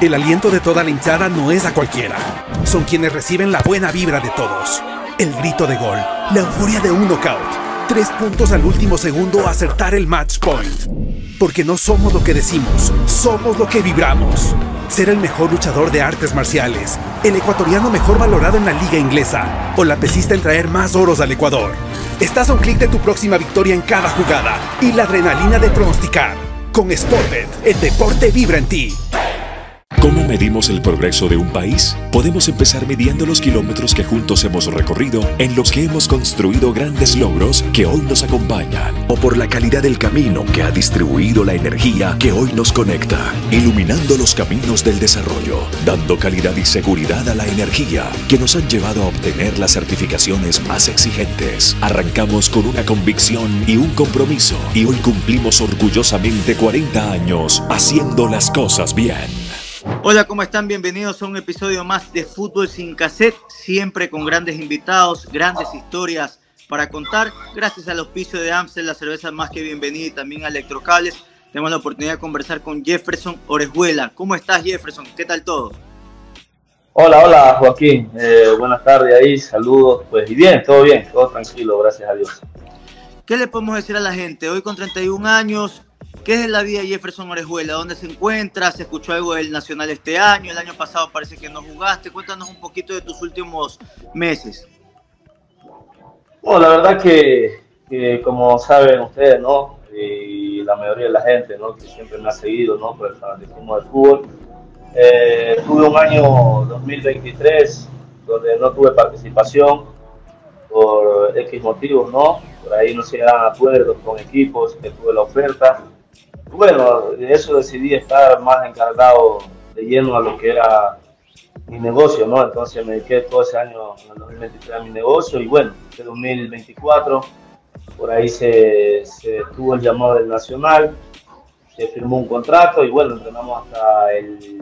El aliento de toda la hinchada no es a cualquiera. Son quienes reciben la buena vibra de todos. El grito de gol, la euforia de un knockout. 3 puntos al último segundo a acertar el match point. Porque no somos lo que decimos, somos lo que vibramos. Ser el mejor luchador de artes marciales, el ecuatoriano mejor valorado en la liga inglesa o la pesista en traer más oros al Ecuador. Estás a un clic de tu próxima victoria en cada jugada y la adrenalina de pronosticar. Con Sportbet, el deporte vibra en ti. ¿Cómo medimos el progreso de un país? Podemos empezar midiendo los kilómetros que juntos hemos recorrido, en los que hemos construido grandes logros que hoy nos acompañan, o por la calidad del camino que ha distribuido la energía que hoy nos conecta, iluminando los caminos del desarrollo, dando calidad y seguridad a la energía que nos han llevado a obtener las certificaciones más exigentes. Arrancamos con una convicción y un compromiso, y hoy cumplimos orgullosamente 40 años haciendo las cosas bien. Hola, ¿cómo están? Bienvenidos a un episodio más de Fútbol Sin Cassette, siempre con grandes invitados, grandes historias para contar. Gracias al auspicio de Amstel, la cerveza más que bienvenida, y también a Electrocables, tenemos la oportunidad de conversar con Jefferson Orejuela. ¿Cómo estás, Jefferson? ¿Qué tal todo? Hola Joaquín, buenas tardes ahí, saludos, pues y bien, todo tranquilo, gracias a Dios. ¿Qué le podemos decir a la gente? Hoy con 31 años, ¿qué es la vida de Jefferson Orejuela? ¿Dónde se encuentra? ¿Se escuchó algo del Nacional este año? El año pasado parece que no jugaste. Cuéntanos un poquito de tus últimos meses. Bueno, la verdad que como saben ustedes, ¿no? Y la mayoría de la gente, ¿no? Que siempre me ha seguido, ¿no? Por el fanatismo del fútbol. Tuve un año 2023 donde no tuve participación por X motivos, ¿no? Por ahí no se llegaban acuerdos con equipos, que tuve la oferta. Bueno, de eso decidí estar más encargado de lleno a lo que era mi negocio, ¿no? Entonces me dediqué todo ese año, en el 2023, a mi negocio, y bueno, en 2024, por ahí se tuvo el llamado del Nacional, se firmó un contrato, y bueno, entrenamos hasta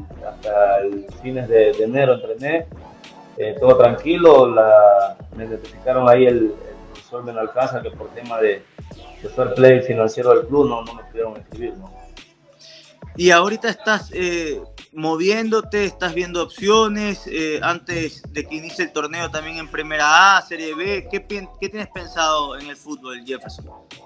el fines de enero, entrené, todo tranquilo. Me notificaron ahí el profesor Benalcázar que por tema de fair play financiero del club no me pudieron escribir, ¿no? Y ahorita estás moviéndote, estás viendo opciones, antes de que inicie el torneo también en Primera A, Serie B. ¿Qué tienes pensado en el fútbol, Jefferson?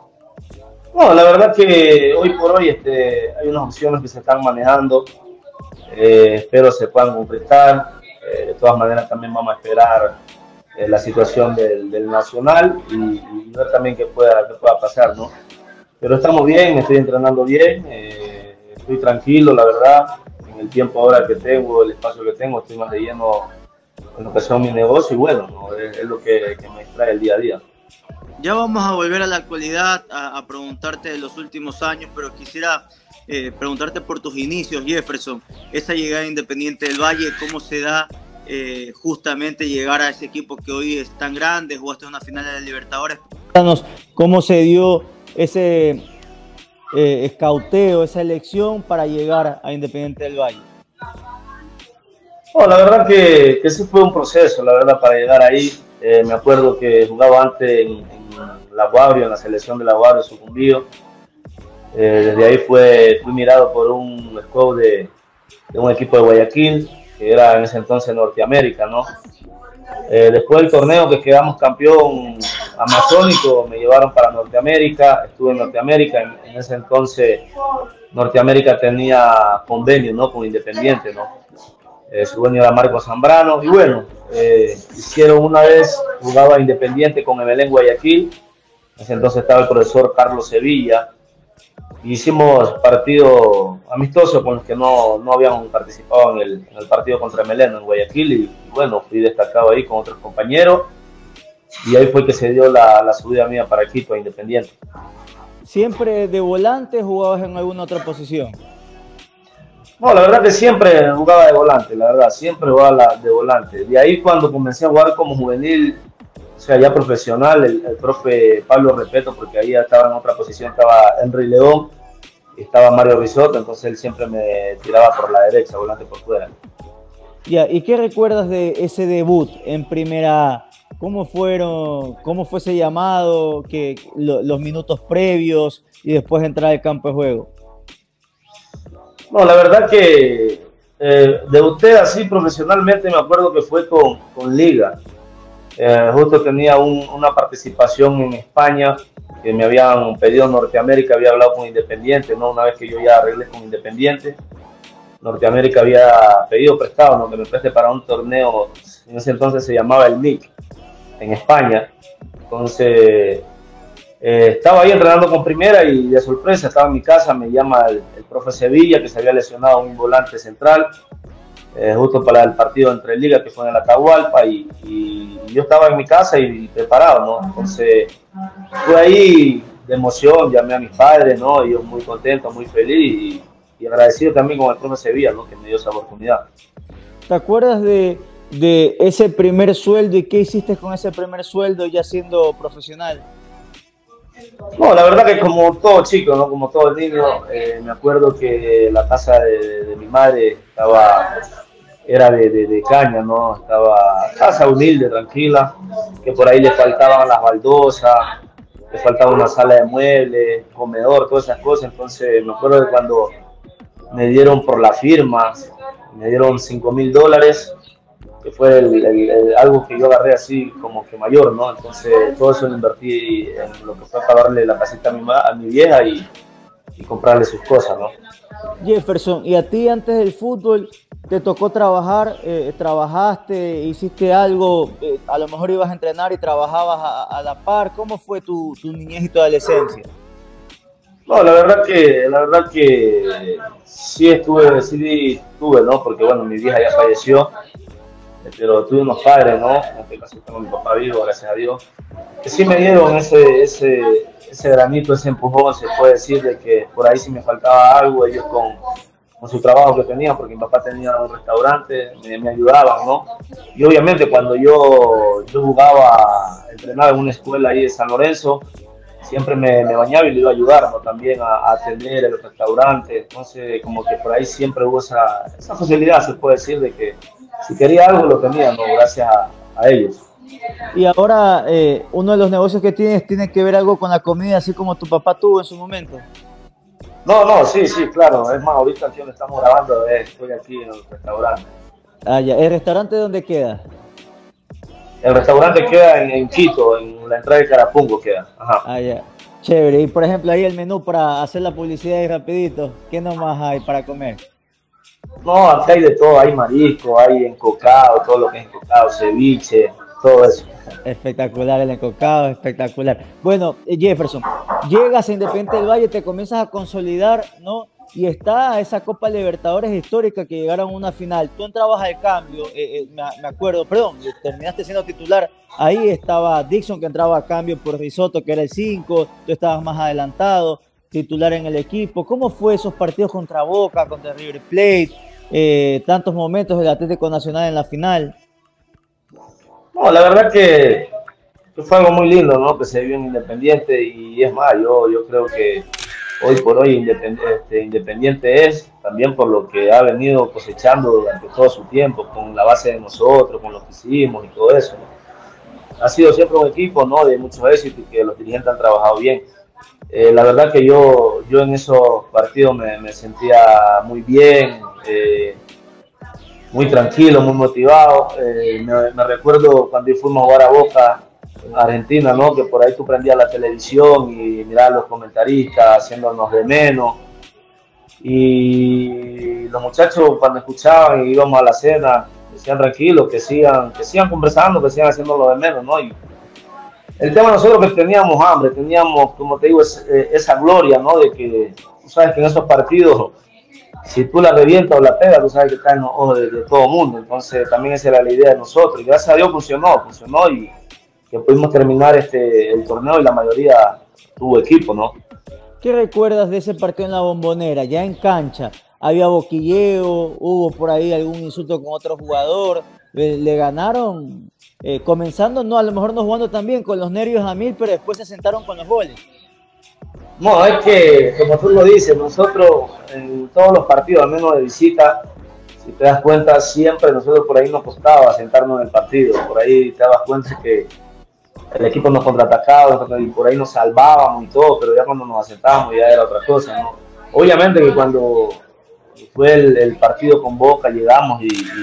No, la verdad que hoy por hoy hay unas opciones que se están manejando, espero se puedan concretar. De todas maneras también vamos a esperar la situación del Nacional y ver también qué pueda pasar, ¿no? Pero estamos bien, estoy entrenando bien, estoy tranquilo, la verdad. En el tiempo ahora que tengo, el espacio que tengo, estoy más de lleno en lo que son mi negocio, y bueno, ¿no? Es lo que me distrae el día a día. Ya vamos a volver a la actualidad, a preguntarte de los últimos años, pero quisiera preguntarte por tus inicios, Jefferson. Esa llegada a Independiente del Valle, ¿cómo se da justamente llegar a ese equipo que hoy es tan grande? Jugaste una final de la Libertadores. Cuéntanos cómo se dio ese escauteo, esa elección para llegar a Independiente del Valle. Oh, la verdad que sí fue un proceso, la verdad, para llegar ahí. Me acuerdo que jugaba antes en La Guabrio, en la selección de La Guabrio, Sucumbío. Desde ahí fui mirado por un scout de un equipo de Guayaquil, que era en ese entonces Norteamérica, ¿no? Después del torneo que quedamos campeón amazónico, me llevaron para Norteamérica, estuve en Norteamérica. En ese entonces Norteamérica tenía convenio, ¿no? Con Independiente, ¿no? Su dueño era Marco Zambrano, y bueno, hicieron una vez, jugaba Independiente con Emelec Guayaquil. En ese entonces estaba el profesor Carlos Sevilla. Hicimos partido amistoso con los que no habían participado en el partido contra Meleno en Guayaquil, y bueno, fui destacado ahí con otros compañeros, y ahí fue que se dio la subida mía para Quito, a Independiente. ¿Siempre de volante jugabas en alguna otra posición? No, la verdad que siempre jugaba de volante, la verdad, siempre jugaba de volante. De ahí cuando comencé a jugar como juvenil, o sea, ya profesional, el profe Pablo Repeto, porque ahí ya estaba en otra posición, estaba Henry León, estaba Mario Risotto, entonces él siempre me tiraba por la derecha, volante por fuera. Ya, ¿y qué recuerdas de ese debut en Primera A? ¿Cómo fue ese llamado, los minutos previos y después entrar al campo de juego? No, la verdad que Debuté así profesionalmente, me acuerdo que fue con Liga. Justo tenía una participación en España que me habían pedido en Norteamérica, había hablado con Independiente, ¿no? Una vez que yo ya arreglé con Independiente, Norteamérica había pedido prestado, ¿no? Que me preste para un torneo, en ese entonces se llamaba el MIC, en España. Entonces, estaba ahí entrenando con primera y de sorpresa estaba en mi casa, me llama el profe Sevilla, que se había lesionado un volante central, justo para el partido entre Liga, que fue en el Atahualpa, y yo estaba en mi casa y preparado, ¿no? Entonces, fue ahí de emoción, llamé a mis padres, ¿no? Y yo muy contento, muy feliz y agradecido también con el profe Sevilla, ¿no? Que me dio esa oportunidad. ¿Te acuerdas de ese primer sueldo y qué hiciste con ese primer sueldo ya siendo profesional? No, la verdad que como todo chico, ¿no? Como todo niño, me acuerdo que la casa de mi madre era de caña, ¿no? Estaba casa humilde, tranquila, que por ahí le faltaban las baldosas, le faltaba una sala de muebles, comedor, todas esas cosas. Entonces me acuerdo de cuando me dieron por la firma, me dieron $5,000, que fue algo que yo agarré así como que mayor, ¿no? Entonces todo eso lo invertí en lo que fue pagarle la casita a mi vieja y comprarle sus cosas, ¿no? Jefferson, ¿y a ti antes del fútbol te tocó trabajar? ¿Trabajaste, hiciste algo? A lo mejor ibas a entrenar y trabajabas a la par. ¿Cómo fue tu niñez y tu adolescencia? No, la verdad que sí estuve, ¿no? Porque bueno, mi vieja ya falleció, pero tuve unos padres, ¿no? En este caso tengo a mi papá vivo, gracias a Dios, que sí me dieron ese granito, ese empujón, se puede decir, de que por ahí si me faltaba algo, ellos con su trabajo que tenían, porque mi papá tenía un restaurante, me ayudaban, ¿no? Y obviamente cuando yo jugaba, entrenaba en una escuela ahí de San Lorenzo, siempre me bañaba y le iba a ayudar, ¿no? También a atender el restaurante. Entonces como que por ahí siempre hubo esa facilidad, se puede decir, de que si quería algo lo tenía, ¿no? Gracias a ellos. Y ahora uno de los negocios que tienes tiene que ver algo con la comida, así como tu papá tuvo en su momento. No, sí, claro. Es más, ahorita aquí donde estamos grabando, estoy aquí en el restaurante. Ah, ya. ¿El restaurante dónde queda? El restaurante queda en Quito, en la entrada de Carapungo queda. Ajá. Ah, ya. Chévere. Y por ejemplo, ahí el menú para hacer la publicidad ahí rapidito, ¿qué nomás hay para comer? No, acá hay de todo, hay marisco, hay encocado, todo lo que es encocado, ceviche, todo eso. Espectacular el encocado, espectacular. Bueno, Jefferson, llegas a Independiente del Valle, te comienzas a consolidar, ¿no? Y está esa Copa Libertadores histórica que llegaron a una final. Tú entrabas al cambio, me acuerdo, perdón, terminaste siendo titular. Ahí estaba Dixon, que entraba a cambio por Risotto, que era el 5. Tú estabas más adelantado, titular en el equipo. ¿Cómo fue esos partidos contra Boca, contra River Plate? Tantos momentos del Atlético Nacional en la final. No, la verdad que fue algo muy lindo, ¿no? Que se vio en Independiente, y es más, yo creo que hoy por hoy Independiente es también por lo que ha venido cosechando durante todo su tiempo, con la base de nosotros, con lo que hicimos y todo eso, ¿no? Ha sido siempre un equipo, ¿no? De mucho éxito y que los dirigentes han trabajado bien. La verdad que yo en esos partidos me sentía muy bien, muy tranquilo, muy motivado. Me recuerdo cuando fuimos a jugar a Boca, Argentina, ¿no? Que por ahí tú prendías la televisión y mirabas a los comentaristas haciéndonos de menos. Y los muchachos cuando escuchaban y íbamos a la cena, decían tranquilos, que sigan conversando, que sigan haciéndolo de menos, ¿no? Y el tema nosotros que teníamos hambre, teníamos, como te digo, esa gloria, ¿no? De que, tú sabes que en esos partidos, si tú la revientas o la pegas, tú sabes que está en los ojos de todo el mundo. Entonces también esa era la idea de nosotros. Y gracias a Dios funcionó y que pudimos terminar el torneo y la mayoría tuvo equipo, ¿no? ¿Qué recuerdas de ese partido en la Bombonera? Ya en cancha, había boquilleo, hubo por ahí algún insulto con otro jugador, le ganaron, comenzando, no, a lo mejor no jugando tan bien, con los nervios a mil, pero después se sentaron con los goles. No, es que, como tú lo dices, nosotros en todos los partidos, al menos de visita, si te das cuenta, siempre nosotros por ahí nos costaba sentarnos en el partido, por ahí te das cuenta que el equipo nos contraatacaba y por ahí nos salvábamos y todo, pero ya cuando nos asentábamos ya era otra cosa, ¿no? Obviamente que cuando fue el partido con Boca, llegamos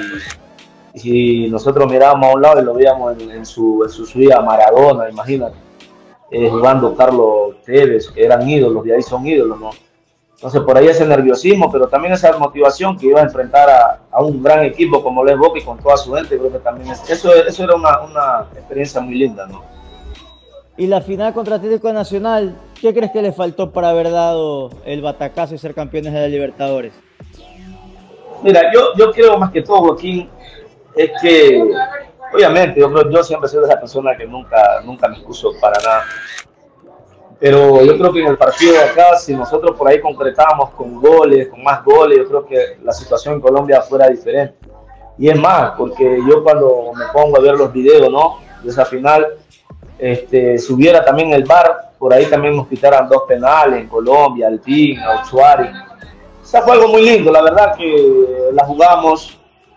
y nosotros mirábamos a un lado y lo veíamos en su subida Maradona, imagínate, jugando Carlos Tevez, que eran ídolos, de ahí son ídolos, ¿no? Entonces por ahí ese nerviosismo, pero también esa motivación que iba a enfrentar a un gran equipo como lo es Boca y con toda su gente, creo que también eso era una experiencia muy linda, ¿no? Y la final contra Atlético Nacional, ¿qué crees que le faltó para haber dado el batacazo y ser campeones de la Libertadores? Mira, yo creo más que todo, Joaquín, es que, obviamente, yo siempre soy de esa persona que nunca me excuso para nada. Pero yo creo que en el partido de acá, si nosotros por ahí concretábamos con goles, con más goles, yo creo que la situación en Colombia fuera diferente. Y es más, porque yo cuando me pongo a ver los videos, ¿no?, de esa final, si hubiera también el VAR, por ahí también nos quitaran 2 penales en Colombia, Alpín, Auchuari. O sea, fue algo muy lindo, la verdad que la jugamos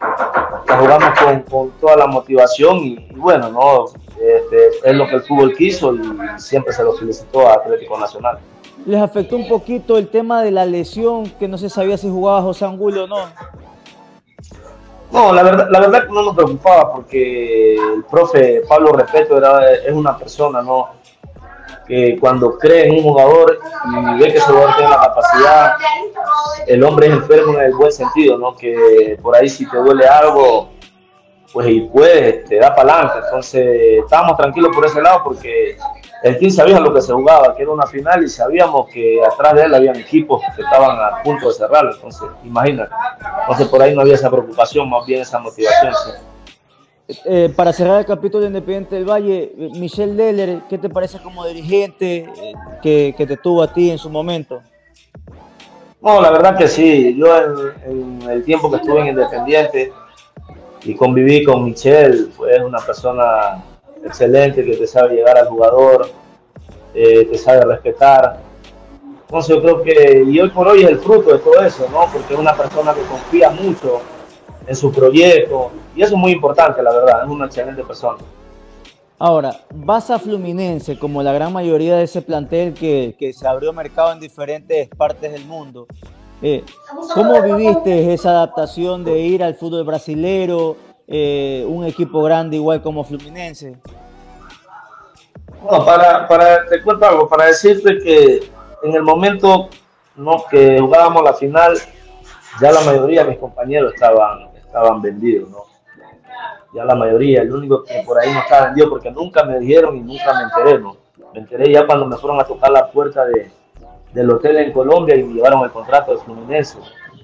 con toda la motivación y bueno, ¿no? Es lo que el fútbol quiso y siempre se lo felicitó a Atlético Nacional. ¿Les afectó un poquito el tema de la lesión, que no se sabía si jugaba José Angulo o no? No, la verdad que no nos preocupaba porque el profe Pablo Repeto es una persona, ¿no?, que cuando cree en un jugador y ve que ese jugador tiene la capacidad, el hombre es enfermo en el buen sentido, ¿no?, que por ahí si te duele algo, pues y puedes, te da palanca. Entonces estábamos tranquilos por ese lado porque el team sabía lo que se jugaba, que era una final y sabíamos que atrás de él habían equipos que estaban a punto de cerrarlo. Entonces, imagínate. Entonces por ahí no había esa preocupación, más bien esa motivación. Sí. Para cerrar el capítulo de Independiente del Valle, Michel Leller, ¿qué te parece como dirigente que te tuvo a ti en su momento? No, la verdad que sí. Yo en el tiempo que estuve en Independiente y conviví con Michel, fue una persona excelente que te sabe llegar al jugador, te sabe respetar. Entonces yo creo que, y hoy por hoy es el fruto de todo eso, ¿no?, porque es una persona que confía mucho en su proyecto y eso es muy importante, la verdad, es una excelente persona. Ahora, vas a Fluminense, como la gran mayoría de ese plantel que se abrió mercado en diferentes partes del mundo. ¿Cómo viviste esa adaptación de ir al fútbol brasilero, un equipo grande igual como Fluminense? Bueno, te cuento algo, para decirte que en el momento, ¿no?, que jugábamos la final, ya la mayoría de mis compañeros estaban vendidos, ¿no? Ya la mayoría, el único que por ahí no estaba vendido porque nunca me dijeron y nunca me enteré, ¿no? Me enteré ya cuando me fueron a tocar la puerta del hotel en Colombia y me llevaron el contrato de Fluminense.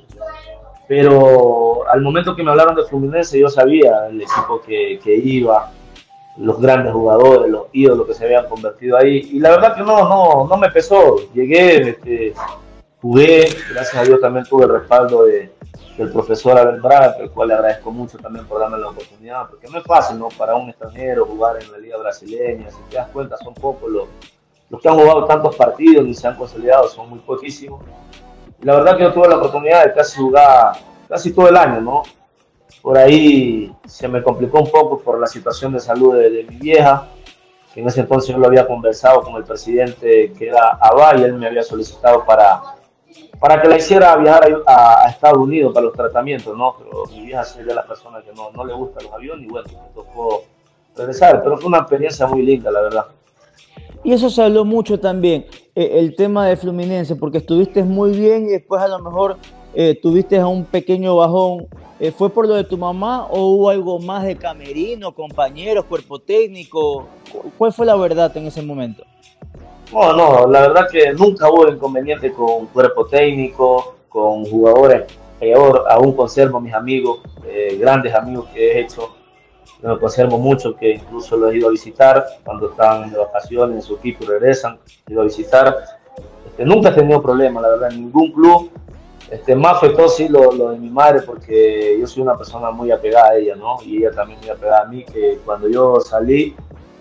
Pero al momento que me hablaron de Fluminense yo sabía el equipo que iba, los grandes jugadores, los ídolos que se habían convertido ahí. Y la verdad que no me pesó. Llegué, jugué, gracias a Dios también tuve el respaldo del profesor Abel Braga, al cual le agradezco mucho también por darme la oportunidad, porque no es fácil, ¿no?, para un extranjero jugar en la liga brasileña. Si te das cuenta, son pocos los que han jugado tantos partidos y se han consolidado, son muy poquísimos. Y la verdad que yo tuve la oportunidad de casi jugar casi todo el año, ¿no? Por ahí se me complicó un poco por la situación de salud de mi vieja, que en ese entonces yo lo había conversado con el presidente, que era Abay, y él me había solicitado para que la hiciera viajar a Estados Unidos para los tratamientos, ¿no? Pero mi vieja es de las personas que no le gustan los aviones y bueno, me tocó regresar, pero fue una experiencia muy linda, la verdad. Y eso se habló mucho también, el tema de Fluminense, porque estuviste muy bien y después a lo mejor tuviste a un pequeño bajón. ¿Fue por lo de tu mamá o hubo algo más de camerino, compañeros, cuerpo técnico? ¿Cuál fue la verdad en ese momento? No, la verdad que nunca hubo inconveniente con cuerpo técnico, con jugadores. Peor, aún conservo mis amigos, grandes amigos que he hecho. Me conservo mucho, que incluso los he ido a visitar cuando están de vacaciones en su equipo y regresan. He ido a visitar. Nunca he tenido problemas, la verdad, en ningún club. Más fue todo sí lo de mi madre, porque yo soy una persona muy apegada a ella, ¿no? Y ella también muy apegada a mí, que cuando yo salí,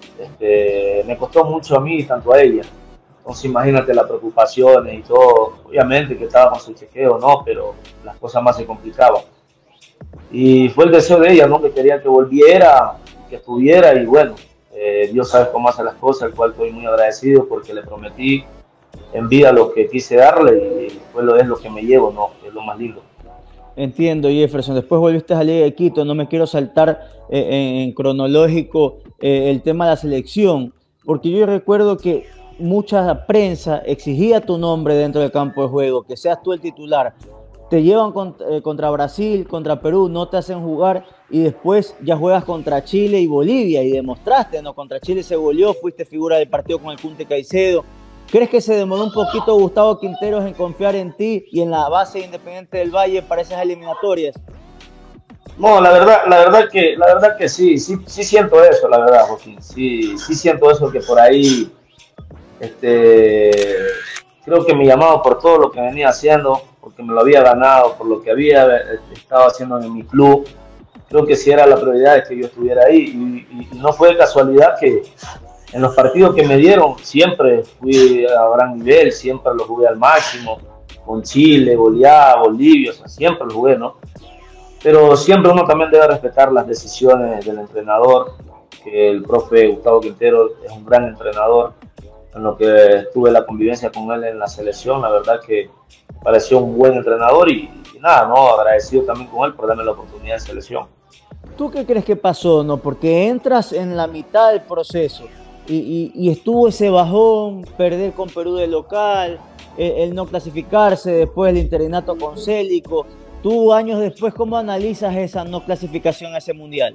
me costó mucho a mí y tanto a ella. Entonces imagínate las preocupaciones y todo. Obviamente que estaba con su chequeo, ¿no? Pero las cosas más se complicaban. Y fue el deseo de ella, ¿no?, que quería que volviera, que estuviera y bueno, Dios sabe cómo hace las cosas, al cual estoy muy agradecido porque le prometí en vida lo que quise darle y es lo que me llevo, ¿no?, es lo más lindo. Entiendo, Jefferson. Después volviste a la Liga de Quito. No me quiero saltar en cronológico el tema de la selección, porque yo recuerdo que mucha prensa exigía tu nombre dentro del campo de juego, que seas tú el titular. Te llevan contra Brasil, contra Perú, no te hacen jugar y después ya juegas contra Chile y Bolivia y demostraste, ¿no? Contra Chile se goleó, fuiste figura del partido con el Cunte Caicedo. ¿Crees que se demoró un poquito Gustavo Quinteros en confiar en ti y en la base de Independiente del Valle para esas eliminatorias? No, la verdad que sí siento eso, la verdad, Joaquín. Sí siento eso, que por ahí, creo que mi llamado por todo lo que venía haciendo, porque me lo había ganado, por lo que había estado haciendo en mi club, creo que sí era la prioridad de que yo estuviera ahí, y no fue de casualidad que en los partidos que me dieron siempre fui a gran nivel, siempre lo jugué al máximo, con Chile, Bolivia, o sea, siempre lo jugué, ¿no? Pero siempre uno también debe respetar las decisiones del entrenador, que el profe Gustavo Quintero es un gran entrenador, en lo que tuve la convivencia con él en la selección, la verdad que me pareció un buen entrenador y nada, ¿no? Agradecido también con él por darme la oportunidad de selección. ¿Tú qué crees que pasó, no? Porque entras en la mitad del proceso y estuvo ese bajón, perder con Perú de local, el no clasificarse, después el interinato con Célico. Tú, años después, ¿cómo analizas esa no clasificación a ese mundial?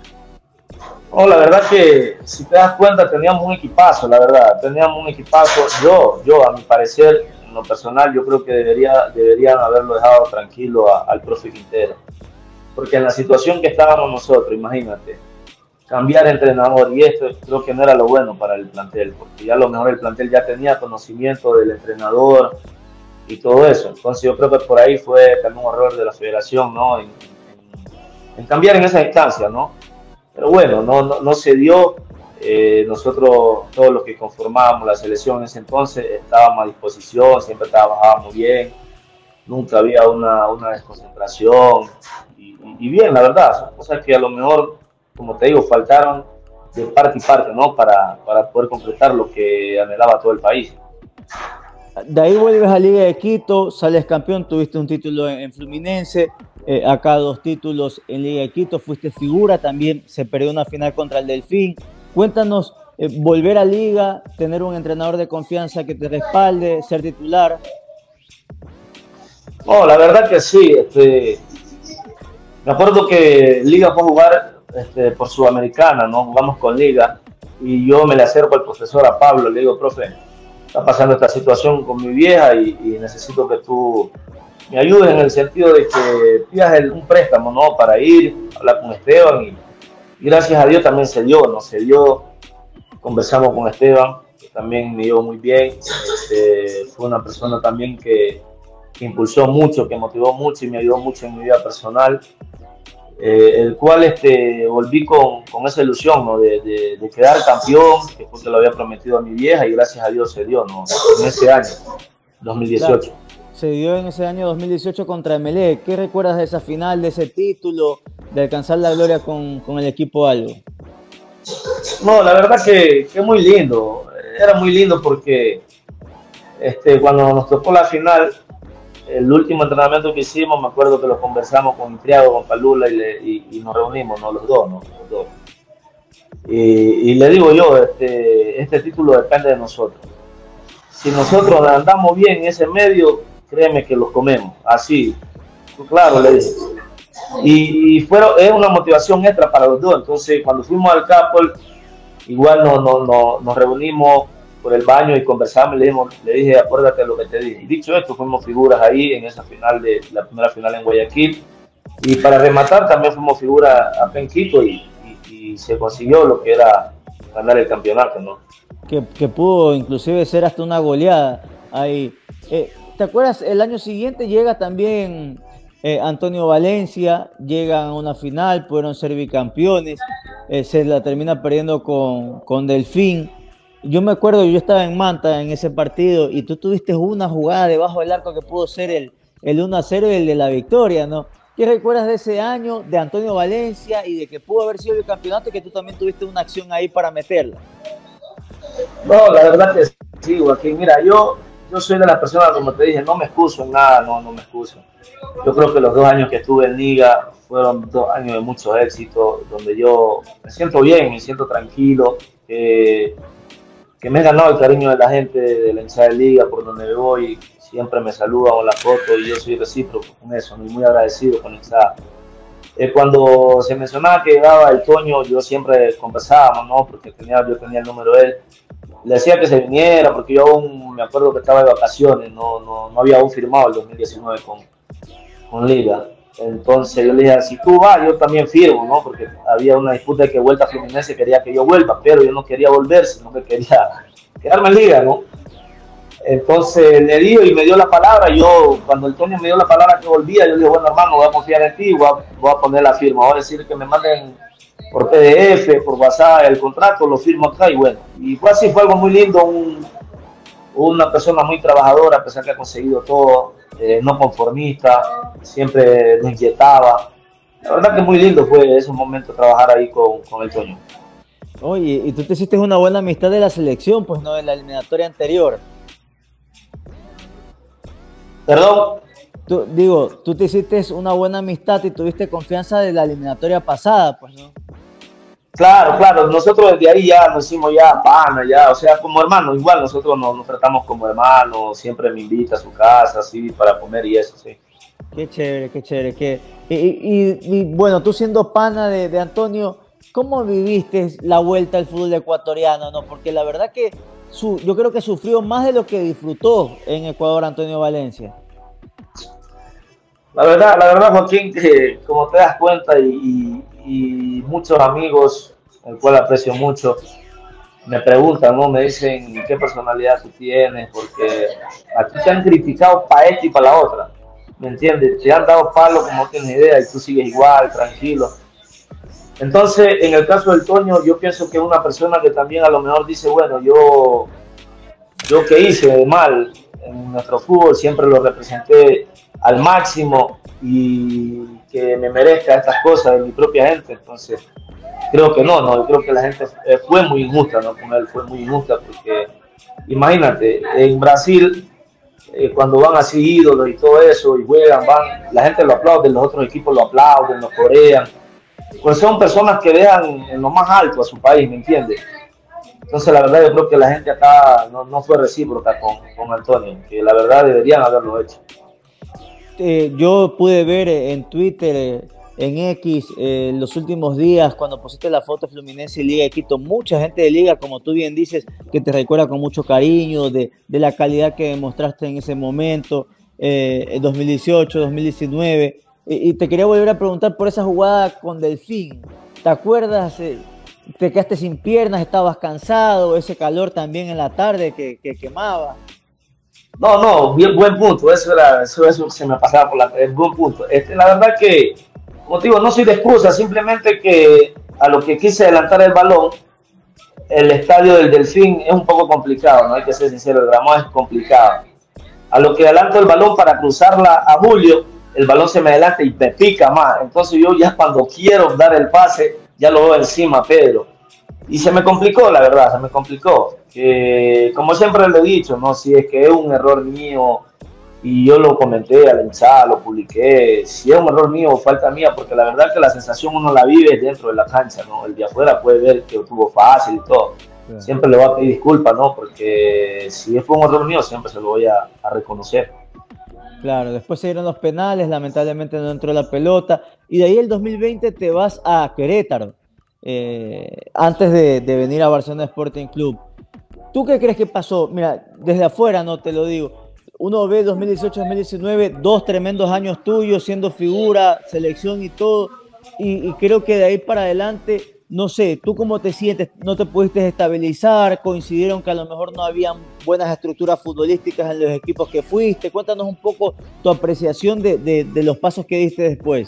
Oh, la verdad que, si te das cuenta, teníamos un equipazo, la verdad, teníamos un equipazo. Yo a mi parecer, en lo personal, yo creo que deberían haberlo dejado tranquilo al profe Quintero, porque en la situación que estábamos nosotros, imagínate, cambiar de entrenador, y esto creo que no era lo bueno para el plantel, porque ya a lo mejor el plantel ya tenía conocimiento del entrenador y todo eso. Entonces yo creo que por ahí fue también un error de la federación, ¿no? En cambiar en esa instancia, ¿no? Pero bueno, no se dio. Nosotros, todos los que conformábamos la selección en ese entonces, estábamos a disposición, siempre trabajábamos bien, nunca había una desconcentración, y bien, la verdad, son cosas que a lo mejor, como te digo, faltaron de parte y parte, ¿no? Para poder completar lo que anhelaba todo el país. De ahí vuelves a Liga de Quito, sales campeón, tuviste un título en Fluminense, acá 2 títulos en Liga de Quito, fuiste figura, también se perdió una final contra el Delfín. Cuéntanos, volver a Liga, tener un entrenador de confianza que te respalde, ser titular. No, la verdad que sí. Me acuerdo que Liga fue a jugar por Sudamericana, ¿no? Jugamos con Liga y yo me le acerco al profesor, a Pablo, le digo, profe, está pasando esta situación con mi vieja y necesito que tú me ayudes en el sentido de que pidas un préstamo, ¿no? Para ir, hablar con Esteban, y gracias a Dios también se dio, ¿no? Se dio, conversamos con Esteban, que también me llevó muy bien, fue una persona también que impulsó mucho, que motivó mucho y me ayudó mucho en mi vida personal, el cual volví con esa ilusión, ¿no? de quedar campeón, que fue que lo había prometido a mi vieja, y gracias a Dios se dio, ¿no? En ese año, 2018. Claro, se dio en ese año 2018 contra Emelec. ¿Qué recuerdas de esa final, de ese título, de alcanzar la gloria con el equipo Albo? No, la verdad que muy lindo, era muy lindo porque cuando nos tocó la final, el último entrenamiento que hicimos, me acuerdo que lo conversamos con Triago, con Palula, y nos reunimos, ¿no? Los dos, ¿no? Los dos. Y le digo yo, este título depende de nosotros. Si nosotros andamos bien en ese medio, créeme que los comemos. Así, claro, le dije. Es una motivación extra para los dos. Entonces, cuando fuimos al Capol, igual nos reunimos por el baño y conversamos, le dije, acuérdate de lo que te dije. Y dicho esto, fuimos figuras ahí en esa final, la primera final en Guayaquil. Y para rematar, también fuimos figuras acá en Quito, y se consiguió lo que era ganar el campeonato, ¿no? Que pudo inclusive ser hasta una goleada ahí. ¿Te acuerdas? El año siguiente llega también Antonio Valencia, llegan a una final, pudieron ser bicampeones, se la termina perdiendo con Delfín. Yo me acuerdo, yo estaba en Manta en ese partido y tú tuviste una jugada debajo del arco que pudo ser el 1-0 y el de la victoria, ¿no? ¿Qué recuerdas de ese año, de Antonio Valencia y de que pudo haber sido el campeonato y que tú también tuviste una acción ahí para meterla? No, la verdad que sí, Joaquín. Mira, yo yo soy de las personas, como te dije, no me excuso en nada, no me excuso. Yo creo que los 2 años que estuve en Liga fueron 2 años de mucho éxito, donde yo me siento bien, me siento tranquilo, que me he ganado el cariño de la gente de la hinchada de Liga, por donde voy, siempre me saludan con la foto y yo soy recíproco con eso, muy agradecido con la hinchada. Cuando se mencionaba que llegaba el Toño, yo siempre conversábamos, ¿no? Porque yo tenía el número de él. Le decía que se viniera, porque yo aún me acuerdo que estaba de vacaciones, no había aún firmado el 2019 con Liga. Entonces yo le dije, si tú vas, yo también firmo, ¿no? Porque había una disputa de que Vuelta Fluminense quería que yo vuelva, pero yo no quería volver, sino que quería quedarme en Liga, ¿no? Entonces le dio y me dio la palabra. Yo, cuando el Toño me dio la palabra que volvía, yo le dije, bueno, hermano, voy a confiar en ti, voy a poner la firma, voy a decir que me manden por PDF, por WhatsApp el contrato, lo firmo acá y bueno. Y fue así, fue algo muy lindo, una persona muy trabajadora, a pesar que ha conseguido todo, no conformista, siempre nos inquietaba. La verdad que muy lindo fue ese momento trabajar ahí con el Toño. Oye, y tú te hiciste una buena amistad de la selección, pues no, de la eliminatoria anterior. ¿Perdón? Tú te hiciste una buena amistad y tuviste confianza de la eliminatoria pasada, pues, ¿no? Claro, nosotros desde ahí ya nos hicimos ya pana, ya, o sea, como hermanos, igual nosotros nos tratamos como hermanos, siempre me invita a su casa, así, para comer y eso, sí. Qué chévere. Y bueno, tú siendo pana de Antonio, ¿cómo viviste la vuelta al fútbol ecuatoriano, no? Porque la verdad que yo creo que sufrió más de lo que disfrutó en Ecuador Antonio Valencia. La verdad, Joaquín, que como te das cuenta y muchos amigos, el cual aprecio mucho, me preguntan, ¿no? Me dicen qué personalidad tú tienes, porque aquí te han criticado para esta y para la otra, ¿me entiendes? Te han dado palo como no tienes idea y tú sigues igual, tranquilo. Entonces, en el caso del Toño, yo pienso que es una persona que también a lo mejor dice, bueno, yo que hice mal en nuestro fútbol, siempre lo representé al máximo y que me merezca estas cosas de mi propia gente. Entonces, creo que yo creo que la gente fue muy injusta, ¿no? Con él fue muy injusta porque, imagínate, en Brasil, cuando van así ídolos y todo eso, y juegan, la gente lo aplaude, los otros equipos lo aplauden, lo corean. Pues son personas que dejan en lo más alto a su país, ¿me entiendes? Entonces la verdad yo creo que la gente acá no fue recíproca con Antonio, que la verdad deberían haberlo hecho. Yo pude ver en Twitter, en X, los últimos días, cuando pusiste la foto Fluminense y Liga de Quito, mucha gente de Liga, como tú bien dices, que te recuerda con mucho cariño de la calidad que demostraste en ese momento, en 2018, 2019. Y te quería volver a preguntar por esa jugada con Delfín. ¿Te acuerdas? Te quedaste sin piernas, estabas cansado, ese calor también en la tarde que quemaba. No, bien, buen punto. Eso se me pasaba por buen punto. La verdad que, como te digo, no soy de excusa, simplemente que a lo que quise adelantar el balón, el estadio del Delfín es un poco complicado, no hay que ser sincero, el gramado es complicado. A lo que adelanto el balón para cruzarla a Julio, el balón se me adelanta y me pica más. Entonces yo ya cuando quiero dar el pase, ya lo veo encima Pedro. Y se me complicó, la verdad, se me complicó. Como siempre le he dicho, ¿no? Si es que es un error mío, y yo lo comenté a la hinchada, lo publiqué, si es un error mío o falta mía, porque la verdad que la sensación uno la vive dentro de la cancha, ¿no? El de afuera puede ver que estuvo fácil y todo. Sí. Siempre le voy a pedir disculpas, ¿no? Porque si fue un error mío, siempre se lo voy a reconocer. Claro, después se dieron los penales, lamentablemente no entró la pelota, y de ahí el 2020 te vas a Querétaro, antes de venir a Barcelona Sporting Club. ¿Tú qué crees que pasó? Mira, desde afuera no te lo digo, uno ve 2018-2019, 2 tremendos años tuyos, siendo figura, selección y todo, y creo que de ahí para adelante, no sé, ¿tú cómo te sientes? ¿No te pudiste estabilizar? ¿Coincidieron que a lo mejor no habían buenas estructuras futbolísticas en los equipos que fuiste? Cuéntanos un poco tu apreciación de los pasos que diste después.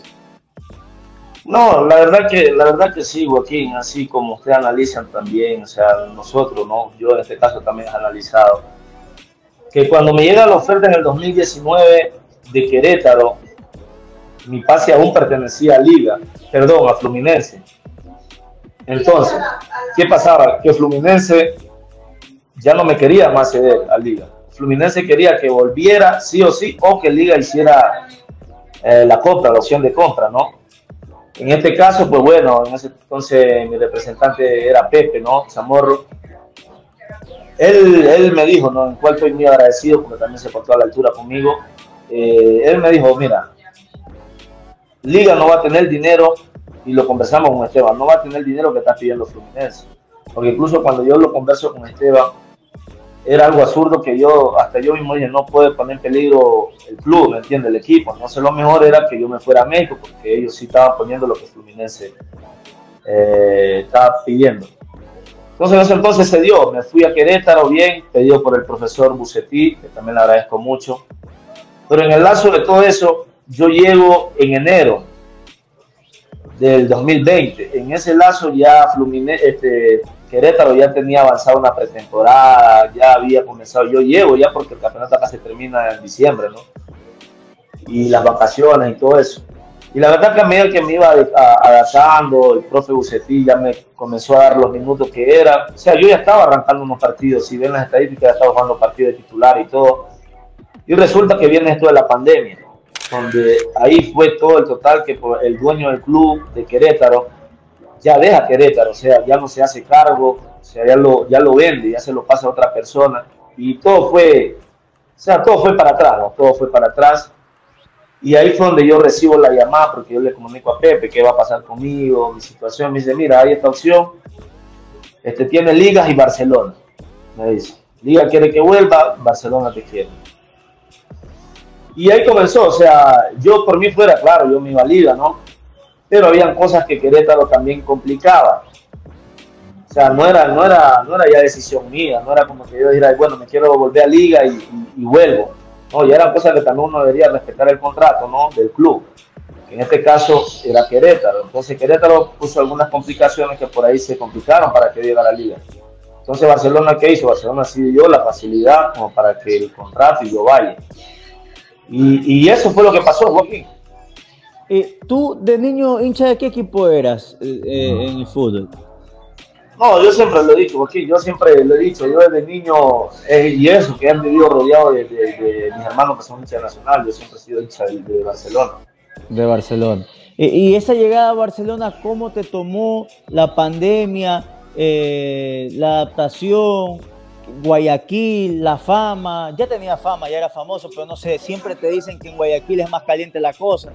No, la verdad que sí, Joaquín, así como ustedes analizan también, o sea, nosotros, ¿no? Yo en este caso también he analizado, que cuando me llega la oferta en el 2019 de Querétaro, mi pase aún pertenecía a Fluminense. Entonces, ¿qué pasaba? Que Fluminense ya no me quería más ceder a Liga. Fluminense quería que volviera sí o sí, o que Liga hiciera la compra, la opción de compra, ¿no? En este caso, pues bueno, en ese entonces mi representante era Pepe, ¿no? Zamorro. Él me dijo, ¿no? En cual estoy muy agradecido porque también se portó a la altura conmigo. Él me dijo, mira, Liga no va a tener dinero, y lo conversamos con Esteban, no va a tener el dinero que está pidiendo Fluminense. Porque incluso cuando yo lo converso con Esteban, era algo absurdo que hasta yo mismo dije, no puede poner en peligro el club, ¿me entiende? El equipo. Entonces lo mejor era que yo me fuera a México, porque ellos sí estaban poniendo lo que Fluminense estaba pidiendo. Entonces en ese entonces se dio, me fui a Querétaro bien, pedido por el profesor Bucetí, que también le agradezco mucho. Pero en el lazo de todo eso, yo llego en enero del 2020. En ese lazo ya Querétaro ya tenía avanzado una pretemporada, ya había comenzado, yo llego ya porque el campeonato acá se termina en diciembre, ¿no? Y las vacaciones y todo eso. Y la verdad que a medida que me iba adaptando, el profe Bucetí ya me comenzó a dar los minutos que era. O sea, yo ya estaba arrancando unos partidos, si ven las estadísticas, ya estaba jugando partidos de titular y todo. Y resulta que viene esto de la pandemia, donde ahí fue todo el total que el dueño del club de Querétaro ya deja Querétaro, o sea, ya no se hace cargo, o sea, ya lo vende, ya se lo pasa a otra persona. Y todo fue, o sea, todo fue para atrás, ¿no? Todo fue para atrás. Y ahí fue donde yo recibo la llamada, porque yo le comunico a Pepe qué va a pasar conmigo, mi situación. Me dice, mira, hay esta opción, tiene Ligas y Barcelona. Me dice, Liga quiere que vuelva, Barcelona te quiere. Y ahí comenzó, o sea, yo por mí fuera, claro, yo me iba a Liga, ¿no? Pero habían cosas que Querétaro también complicaba. O sea, no era ya decisión mía, no era como que yo dijera, bueno, me quiero volver a Liga y vuelvo. No, ya eran cosas que también uno debería respetar el contrato, ¿no? Del club, que en este caso era Querétaro. Entonces Querétaro puso algunas complicaciones que por ahí se complicaron para que llegara a la Liga. Entonces Barcelona, ¿qué hizo? Barcelona sí dio la facilidad como para que el contrato y yo vaya. Y eso fue lo que pasó, Joaquín. ¿Tú de niño hincha de qué equipo eras en el fútbol? No, yo siempre lo he dicho, Joaquín, yo siempre lo he dicho, yo desde niño, y eso, que han vivido rodeado de mis hermanos que son hinchas de Nacional, yo siempre he sido hincha de Barcelona. De Barcelona. Y esa llegada a Barcelona, ¿cómo te tomó la pandemia, la adaptación, Guayaquil, la fama? Ya tenía fama, ya era famoso, pero no sé, siempre te dicen que en Guayaquil es más caliente la cosa.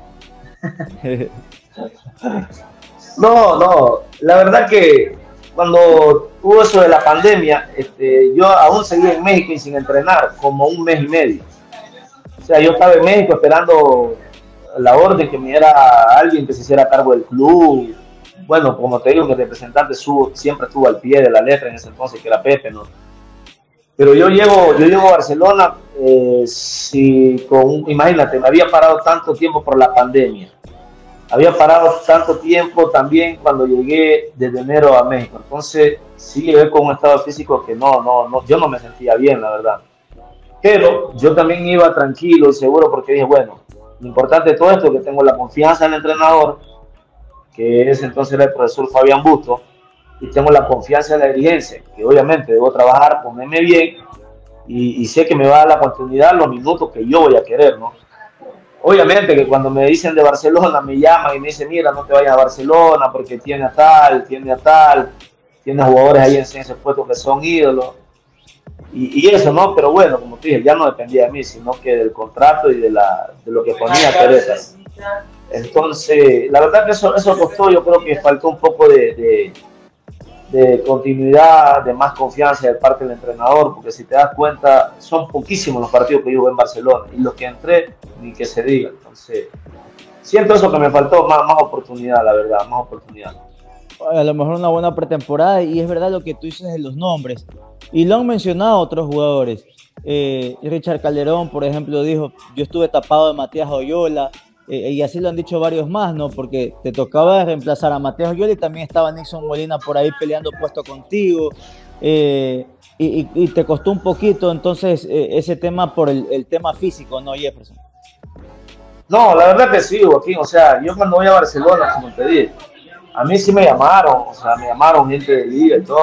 No, la verdad que cuando hubo eso de la pandemia, yo aún seguía en México y sin entrenar, como un mes y medio. O sea, yo estaba en México esperando la orden que me diera alguien que se hiciera cargo del club. Bueno, como te digo, mi representante siempre estuvo al pie de la letra en ese entonces, que era Pepe, ¿no? Pero yo llego a Barcelona, imagínate, me había parado tanto tiempo por la pandemia. Había parado tanto tiempo también cuando llegué desde enero a México. Entonces, sí llegué con un estado físico que yo no me sentía bien, la verdad. Pero yo también iba tranquilo y seguro porque dije, bueno, lo importante de todo esto es que tengo la confianza del entrenador, que ese entonces era el profesor Fabián Busto, y tengo la confianza de la dirigencia, que obviamente debo trabajar, ponerme bien, y sé que me va a dar la continuidad los minutos que yo voy a querer, ¿no? Obviamente que cuando me dicen de Barcelona, me llaman y me dicen, mira, no te vayas a Barcelona porque tiene a tal, tiene jugadores ahí en ese puesto que son ídolos, y eso, ¿no? Pero bueno, como te dije, ya no dependía de mí, sino que del contrato y de lo que ponía Teresa. Entonces, la verdad que eso costó, yo creo que faltó un poco de continuidad, de más confianza de parte del entrenador, porque si te das cuenta, son poquísimos los partidos que yo jugué en Barcelona, y los que entré, ni que se diga. Entonces, siento eso que me faltó, más oportunidad, la verdad, más oportunidad. A lo mejor una buena pretemporada, y es verdad lo que tú dices de los nombres, y lo han mencionado otros jugadores. Richard Calderón, por ejemplo, dijo, yo estuve tapado de Matías Oyola, y así lo han dicho varios más, ¿no? Porque te tocaba reemplazar a Matías Oyola y también estaba Nixon Molina por ahí peleando puesto contigo, y te costó un poquito entonces ese tema por el tema físico, ¿no, Jefferson? No, la verdad que sí, Joaquín, o sea, yo cuando voy a Barcelona, como te dije, a mí sí me llamaron, o sea, me llamaron gente de Liga y todo,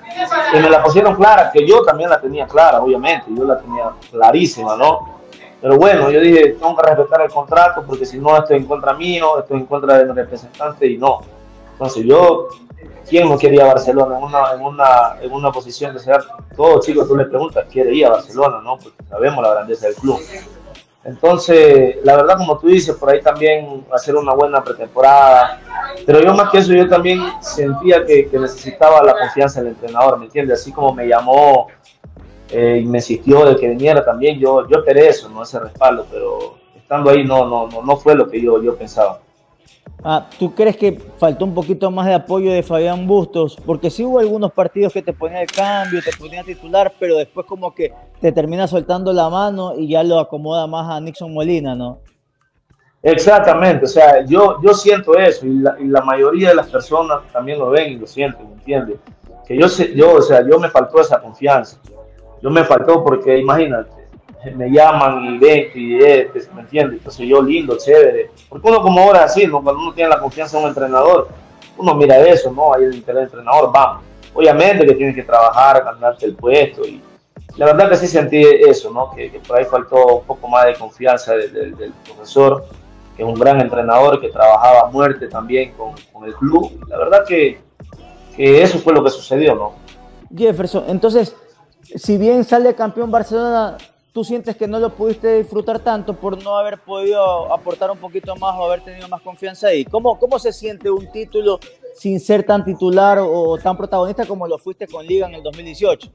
Y me la pusieron clara, que yo también la tenía clara, obviamente, yo la tenía clarísima, ¿no? Pero bueno, yo dije, tengo que respetar el contrato porque si no estoy en contra mío, estoy en contra de mi representante y no. Entonces yo, ¿quién no quería Barcelona en una posición de ser? Todos chicos, tú le preguntas, ¿quiere ir a Barcelona? ¿No? Porque sabemos la grandeza del club. Entonces, la verdad, como tú dices, por ahí también hacer una buena pretemporada. Pero yo más que eso, yo también sentía que necesitaba la confianza del entrenador, ¿me entiendes? Así como me llamó y me insistió de que viniera también, yo esperé eso, no ese respaldo, pero estando ahí no fue lo que yo pensaba. ¿Tú crees que faltó un poquito más de apoyo de Fabián Bustos? Porque sí hubo algunos partidos que te ponían el cambio, te ponían titular, pero después como que te termina soltando la mano y ya lo acomoda más a Nixon Molina, ¿no? Exactamente, o sea, yo siento eso y la mayoría de las personas también lo ven y lo sienten, ¿me entiendes? Que o sea, yo me faltó esa confianza, yo me faltó porque imagínate, me llaman y ven y ¿me entiendes? Entonces yo lindo, chévere, porque uno como ahora así, ¿no? Cuando uno tiene la confianza en un entrenador, uno mira eso, ¿no? Ahí el interés del entrenador, vamos, obviamente que tienes que trabajar, ganarte el puesto y la verdad que sí sentí eso, ¿no? Que por ahí faltó un poco más de confianza del profesor, que es un gran entrenador que trabajaba a muerte también con el club. La verdad que eso fue lo que sucedió, ¿no? Jefferson, entonces, si bien sale campeón Barcelona, ¿tú sientes que no lo pudiste disfrutar tanto por no haber podido aportar un poquito más o haber tenido más confianza ahí? ¿Cómo se siente un título sin ser tan titular o tan protagonista como lo fuiste con Liga en el 2018?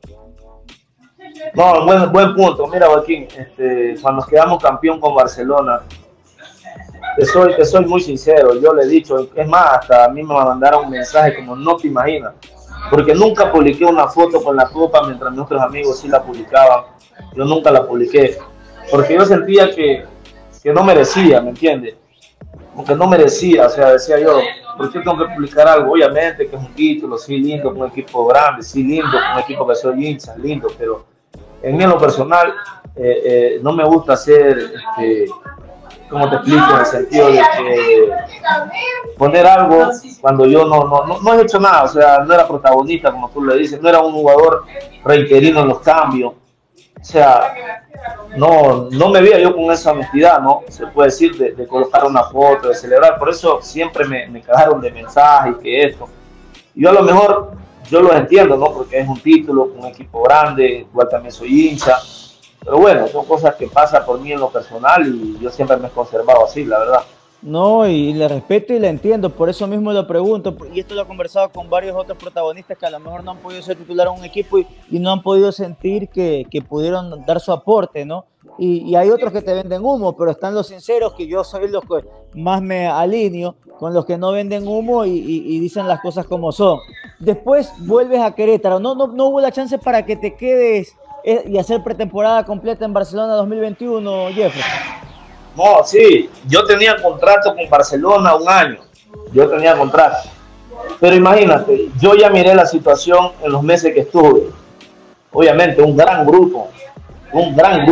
No, buen punto. Mira, Joaquín, cuando quedamos campeón con Barcelona, te soy muy sincero, yo le he dicho, es más, hasta a mí me mandaron un mensaje como no te imaginas, porque nunca publiqué una foto con la copa mientras nuestros amigos sí la publicaban, yo nunca la publiqué, porque yo sentía que no merecía, ¿me entiendes? Como que no merecía, o sea, decía yo, ¿por qué tengo que publicar algo? Obviamente que es un título, sí, lindo, con un equipo grande, sí, lindo, con un equipo que soy hincha, lindo, pero en mí en lo personal no me gusta hacer ¿cómo te explico? En el sentido de que poner algo cuando yo no he hecho nada, o sea, no era protagonista, como tú le dices, no era un jugador reiterino en los cambios, o sea, no me veía yo con esa honestidad, ¿no? Se puede decir, de colocar una foto, de celebrar, por eso siempre me cagaron de mensajes que esto. Yo a lo mejor, yo los entiendo, ¿no? Porque es un título, un equipo grande, igual también soy hincha. Pero bueno, son cosas que pasan por mí en lo personal y yo siempre me he conservado así, la verdad. No, y le respeto y le entiendo, por eso mismo lo pregunto, y esto lo he conversado con varios otros protagonistas que a lo mejor no han podido ser titular en un equipo y no han podido sentir que pudieron dar su aporte, ¿no? Y hay otros que te venden humo, pero están los sinceros, que yo soy los que más me alineo con los que no venden humo y dicen las cosas como son. Después vuelves a Querétaro, no hubo la chance para que te quedes y hacer pretemporada completa en Barcelona 2021, Jeffrey. No, sí, yo tenía contrato con Barcelona un año, yo tenía contrato, pero imagínate, yo ya miré la situación en los meses que estuve, obviamente un gran grupo, un gran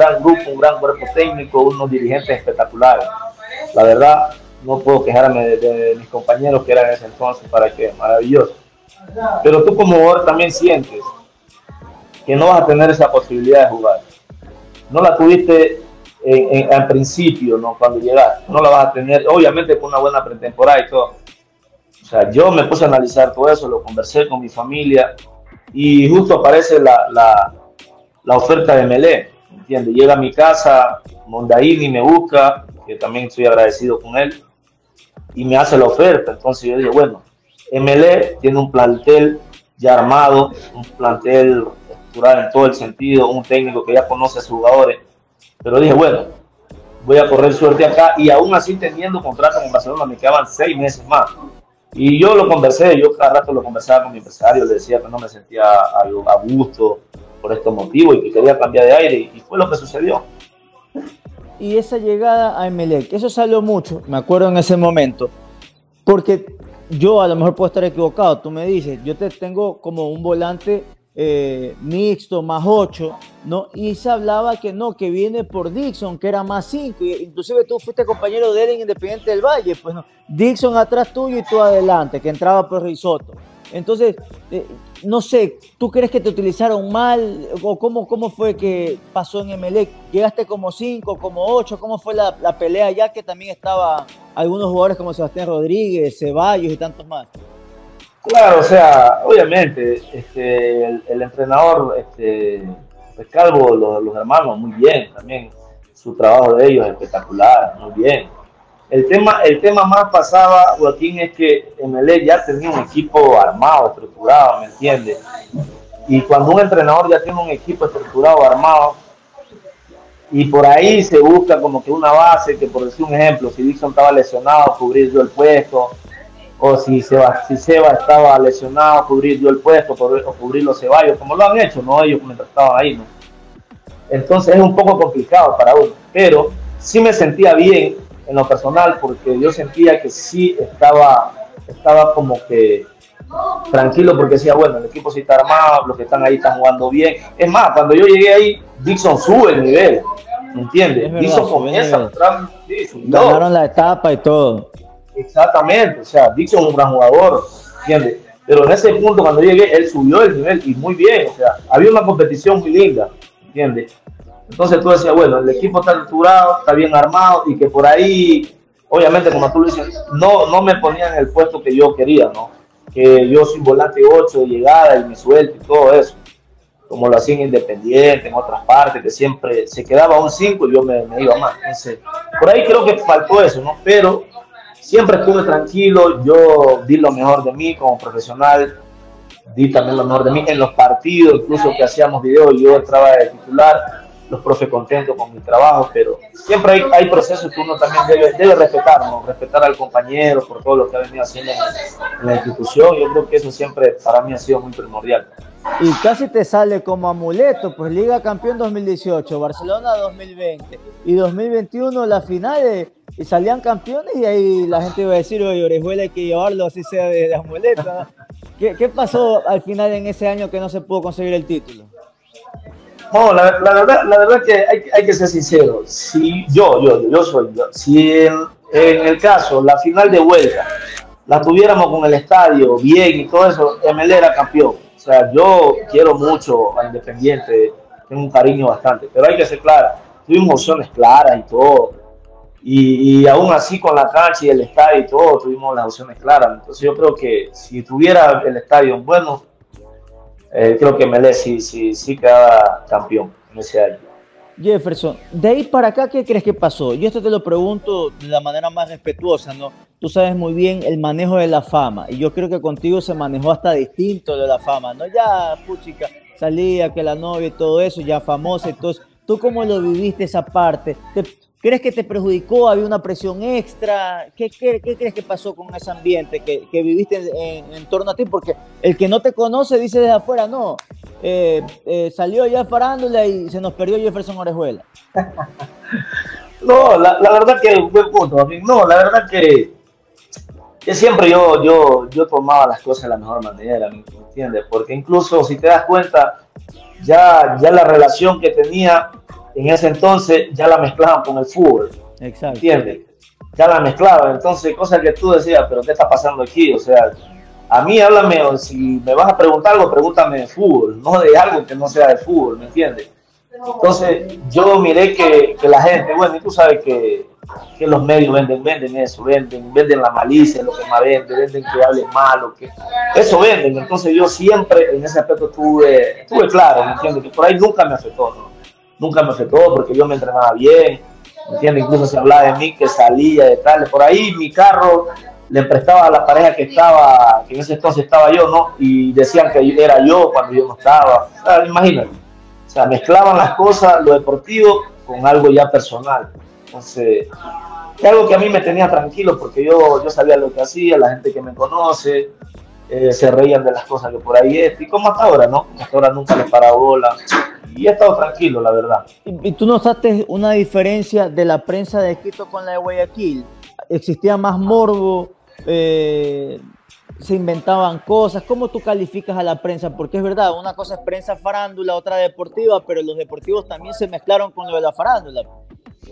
cuerpo técnico, unos dirigentes espectaculares, la verdad no puedo quejarme de mis compañeros que eran en ese entonces, para que maravilloso, pero tú como jugador también sientes que no vas a tener esa posibilidad de jugar, no la tuviste al principio, ¿no? Cuando llegaste, no la vas a tener, obviamente con una buena pretemporada y todo. O sea, yo me puse a analizar todo eso, lo conversé con mi familia y justo aparece la oferta de Melé, ¿entiendes? Llega a mi casa, Mondaini me busca, que también estoy agradecido con él, y me hace la oferta. Entonces yo digo, bueno, Melé tiene un plantel ya armado, un plantel estructurado en todo el sentido, un técnico que ya conoce a sus jugadores. Pero dije, bueno, voy a correr suerte acá y aún así teniendo contrato con Barcelona me quedaban 6 meses más. Y yo lo conversé, yo cada rato lo conversaba con mi empresario, le decía que no me sentía a gusto por estos motivos y que quería cambiar de aire y fue lo que sucedió. Y esa llegada a Emelec, eso salió mucho, me acuerdo en ese momento, porque yo a lo mejor puedo estar equivocado, tú me dices, yo te tengo como un volante mixto, más 8, ¿no? Y se hablaba que no, que viene por Dixon, que era más 5, inclusive tú fuiste compañero de él en Independiente del Valle, pues no, Dixon atrás tuyo y tú adelante, que entraba por Risotto. Entonces, no sé, ¿tú crees que te utilizaron mal? ¿O cómo fue que pasó en Emelec? ¿Llegaste como 5, como 8? ¿Cómo fue la pelea ya que también estaban algunos jugadores como Sebastián Rodríguez, Ceballos y tantos más? Claro, o sea, obviamente, el entrenador, Calvo, los hermanos, muy bien, también su trabajo de ellos espectacular, muy bien. El tema más pasaba, Joaquín, es que Emelec ya tenía un equipo armado, estructurado, ¿me entiendes? Y cuando un entrenador ya tiene un equipo estructurado, armado, y por ahí se busca como que una base, que por decir un ejemplo, si Dixon estaba lesionado, cubrir yo el puesto, o si Seba estaba lesionado, cubrir yo el puesto, o cubrir los Ceballos, como lo han hecho, ¿no? Ellos mientras estaban ahí, ¿no? Entonces es un poco complicado para uno, pero sí me sentía bien en lo personal, porque yo sentía que sí estaba como que tranquilo, porque decía, bueno, el equipo sí está armado, los que están ahí están jugando bien. Es más, cuando yo llegué ahí, Dixon sube el nivel, ¿me entiendes? Dixon comienza a mostrar, sí, ganaron la etapa y todo. Exactamente, o sea, Dixon es un gran jugador, ¿entiendes? Pero en ese punto, cuando llegué, él subió el nivel y muy bien, o sea, había una competición muy linda, ¿entiendes? Entonces tú decías, bueno, el equipo está estructurado, está bien armado y que por ahí, obviamente, como tú lo dices, no me ponían en el puesto que yo quería, ¿no? Que yo soy volante 8 de llegada y me suelto y todo eso, como lo hacía en Independiente, en otras partes, que siempre se quedaba un 5 y yo me iba más. Entonces, por ahí creo que faltó eso, ¿no? Pero siempre estuve tranquilo, yo di lo mejor de mí como profesional, di también lo mejor de mí en los partidos, incluso que hacíamos videos, yo entraba de titular, los profes contentos con mi trabajo, pero siempre hay procesos que uno también debe respetar, ¿no? Respetar al compañero por todo lo que ha venido haciendo en la institución. Yo creo que eso siempre para mí ha sido muy primordial. Y casi te sale como amuleto, pues Liga Campeón 2018, Barcelona 2020 y 2021 la final y salían campeones y ahí la gente iba a decir, oye, Orejuela hay que llevarlo así sea de amuleto, ¿no? ¿Qué pasó al final en ese año que no se pudo conseguir el título? No, la verdad que hay que ser sincero. Si si en el caso, la final de vuelta, la tuviéramos con el estadio bien y todo eso, Emelec era campeón. O sea, yo quiero mucho a Independiente, tengo un cariño bastante, pero hay que ser claro, tuvimos opciones claras y todo. Y aún así con la cancha y el estadio y todo, tuvimos las opciones claras. Entonces yo creo que si tuviera el estadio bueno, creo que Emelec sí queda campeón en ese año. Jefferson, de ahí para acá, ¿qué crees que pasó? Yo esto te lo pregunto de la manera más respetuosa, ¿no? Tú sabes muy bien el manejo de la fama, y yo creo que contigo se manejó hasta distinto de la fama, ¿no? Ya, puchica, salía que la novia y todo eso, ya famosa y todo eso. ¿Tú cómo lo viviste esa parte? ¿Crees que te perjudicó? ¿Había una presión extra? ¿Qué crees que pasó con ese ambiente que viviste en torno a ti? Porque el que no te conoce dice desde afuera, no, salió ya farándula y se nos perdió Jefferson Orejuela. No, la verdad que buen punto. No, la verdad que siempre yo tomaba las cosas de la mejor manera, ¿me entiendes? Porque incluso si te das cuenta, ya la relación que tenía en ese entonces ya la mezclaban con el fútbol. Exacto. ¿Entiendes? Ya la mezclaban. Entonces, cosas que tú decías, pero ¿qué está pasando aquí? O sea, a mí háblame, o si me vas a preguntar algo, pregúntame de fútbol, no de algo que no sea de fútbol, ¿me entiendes? Entonces, yo miré que la gente, bueno, y tú sabes que los medios venden eso, venden la malicia, lo que más venden que hablen malo, que eso venden. Entonces, yo siempre en ese aspecto estuve claro, ¿me entiendes? Que por ahí nunca me afectó, ¿no? Nunca me afectó porque yo me entrenaba bien, ¿me entiendes? Incluso se hablaba de mí que salía de tal. Por ahí mi carro le prestaba a la pareja que en ese entonces estaba yo, ¿no? Y decían que era yo cuando yo no estaba. O sea, imagínate. O sea, mezclaban las cosas, lo deportivo, con algo ya personal. Entonces, es algo que a mí me tenía tranquilo porque yo sabía lo que hacía, la gente que me conoce, se reían de las cosas que por ahí es. Y como hasta ahora, ¿no? Hasta ahora nunca les paraba bola. Y he estado tranquilo, la verdad. ¿Y tú notaste una diferencia de la prensa de Quito con la de Guayaquil? ¿Existía más morbo? ¿Se inventaban cosas? ¿Cómo tú calificas a la prensa? Porque es verdad, una cosa es prensa farándula, otra deportiva, pero los deportivos también se mezclaron con lo de la farándula.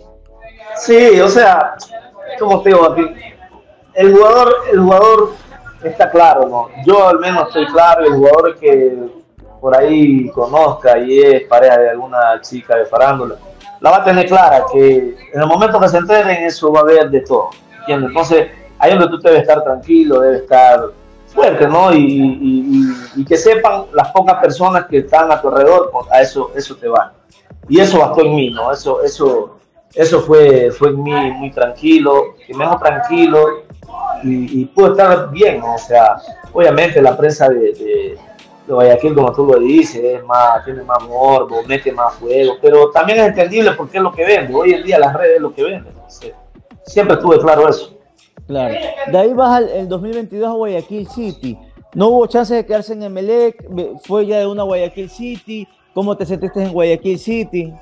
Sí, o sea, como te digo aquí, el jugador está claro, ¿no? Yo al menos estoy claro, el jugador que por ahí conozca y es pareja de alguna chica de farándula, la va a tener clara, que en el momento que se enteren eso va a haber de todo, ¿entiendes? Entonces, ahí donde tú debes estar tranquilo, debes estar fuerte, ¿no? Y que sepan las pocas personas que están a tu alrededor, pues, a eso te va. Y eso bastó en mí, ¿no? Eso fue en mí muy tranquilo, que me dejó tranquilo y pude estar bien, ¿no? O sea, obviamente la prensa de Guayaquil, como tú lo dices, tiene más morbo, mete más fuego, pero también es entendible porque es lo que vende. Hoy en día las redes es lo que venden. Entonces, siempre tuve claro eso. Claro. De ahí vas el 2022 a Guayaquil City. No hubo chance de quedarse en Emelec, fue ya de una Guayaquil City. ¿Cómo te sentiste en Guayaquil City?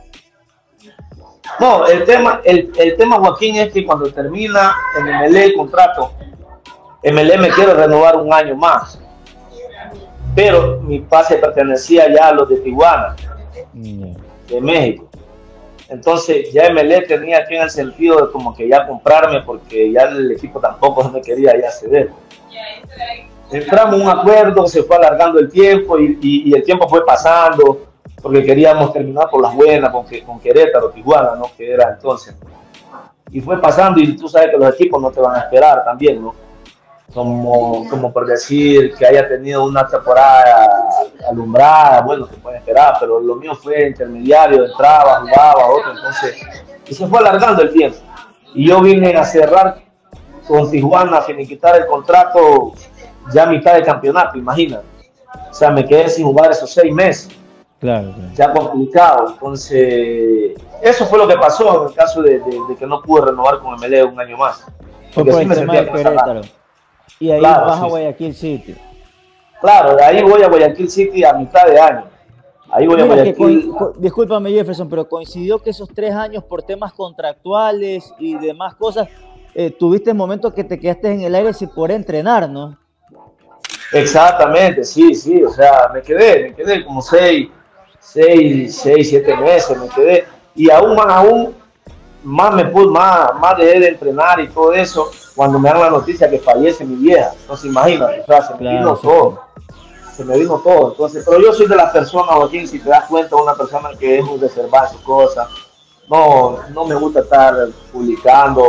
No, el tema, Joaquín, es que cuando termina en Emelec el contrato, Emelec me quiere renovar un año más. Pero mi pase pertenecía ya a los de Tijuana, de México. Entonces ya MLE tenía que en el sentido de como que ya comprarme porque ya el equipo tampoco me quería ya ceder. Entramos en un acuerdo, se fue alargando el tiempo y el tiempo fue pasando porque queríamos terminar por las buenas con Querétaro, Tijuana, ¿no? Que era entonces. Y fue pasando y tú sabes que los equipos no te van a esperar también, ¿no? Como por decir que haya tenido una temporada alumbrada, bueno, se puede esperar, pero lo mío fue intermediario, entraba, jugaba, otro, entonces, y se fue alargando el tiempo. Y yo vine a cerrar con Tijuana, a finiquitar el contrato ya a mitad de campeonato, imagínate. O sea, me quedé sin jugar esos 6 meses. Claro. Ya complicado. Entonces, eso fue lo que pasó en el caso de que no pude renovar con MLE un año más. Fue por el tema de Querétaro. Y ahí claro, vas a Guayaquil City. Claro, de ahí voy a Guayaquil City a mitad de año. Ahí voy a Guayaquil. Discúlpame, Jefferson, pero coincidió que esos 3 años por temas contractuales y demás cosas, tuviste momentos que te quedaste en el aire sin poder entrenar, ¿no? Exactamente, sí, o sea, me quedé como 6, 7 meses, me quedé. Y aún más dejé de entrenar y todo eso cuando me dan la noticia que fallece mi vieja. Entonces imagínate, o sea, se me vino todo. Entonces, pero yo soy de las personas, Joaquín, si te das cuenta, una persona que es muy reservada en sus cosas. No me gusta estar publicando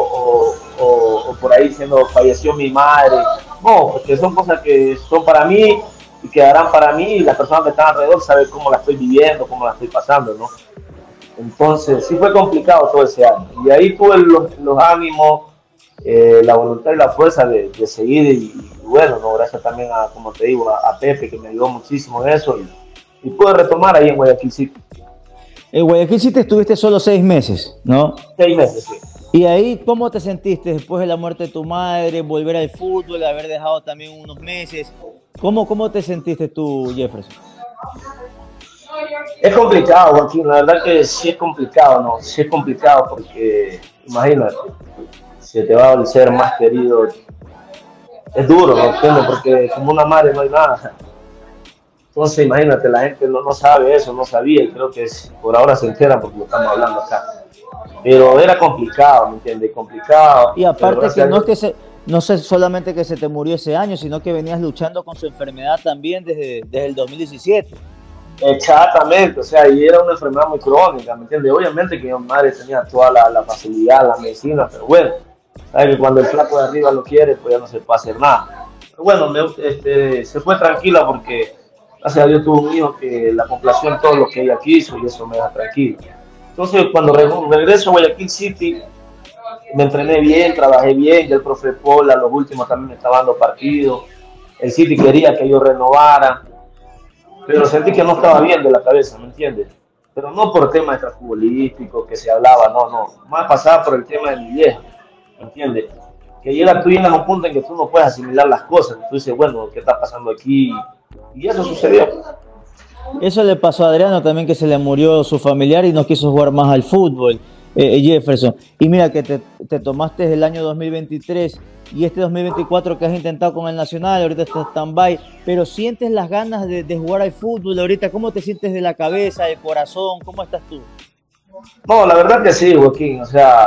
o por ahí diciendo falleció mi madre. No, porque son cosas que son para mí y quedarán para mí, y las personas que están alrededor saben cómo la estoy viviendo, cómo la estoy pasando, ¿no? Entonces sí fue complicado todo ese año. Y ahí tuve los ánimos, la voluntad y la fuerza de seguir y bueno, ¿no? Gracias también a, como te digo, a Pepe, que me ayudó muchísimo en eso y pude retomar ahí en Guayaquil City. En Guayaquil City estuviste solo 6 meses, ¿no? 6 meses, sí. Y ahí, ¿cómo te sentiste después de la muerte de tu madre, volver al fútbol, haber dejado también unos meses? ¿Cómo te sentiste tú, Jefferson? Es complicado, Joaquín, la verdad que sí es complicado, ¿no? Sí es complicado porque, imagínate, se te va el ser más querido. Es duro, ¿no? ¿Entiendes? Porque como una madre no hay nada. Entonces, imagínate, la gente no sabe eso, no sabía, y creo que por ahora se entera porque lo estamos hablando acá. Pero era complicado, ¿me entiendes? Complicado. Y aparte que no es que no sé solamente que se te murió ese año, sino que venías luchando con su enfermedad también desde el 2017. Exactamente, o sea, y era una enfermedad muy crónica, ¿me entiendes? Obviamente que mi madre tenía toda la facilidad, la medicina, pero bueno, sabes que cuando el flaco de arriba lo quiere, pues ya no se puede hacer nada. Pero bueno, se fue tranquila porque gracias a Dios tuvo un hijo que la complació en todo lo que ella quiso y eso me deja tranquilo. Entonces, cuando regreso a Guayaquil City, me entrené bien, trabajé bien, ya el profe Paul a los últimos también me estaba dando partidos, el City quería que yo renovara, pero sentí que no estaba bien de la cabeza, ¿me entiendes? Pero no por temas extrafutbolísticos que se hablaba, no, más pasaba por el tema de mi vieja, ¿me entiendes? Que tú llegas a un punto en que tú no puedes asimilar las cosas, tú dices, bueno, ¿qué está pasando aquí? Y eso sucedió. Eso le pasó a Adriano también, que se le murió su familiar y no quiso jugar más al fútbol, Jefferson. Y mira que te tomaste el año 2023 y este 2024 que has intentado con el Nacional, ahorita estás stand-by, pero sientes las ganas de jugar al fútbol ahorita. ¿Cómo te sientes de la cabeza, del corazón? ¿Cómo estás tú? No, la verdad que sí, Joaquín. O sea,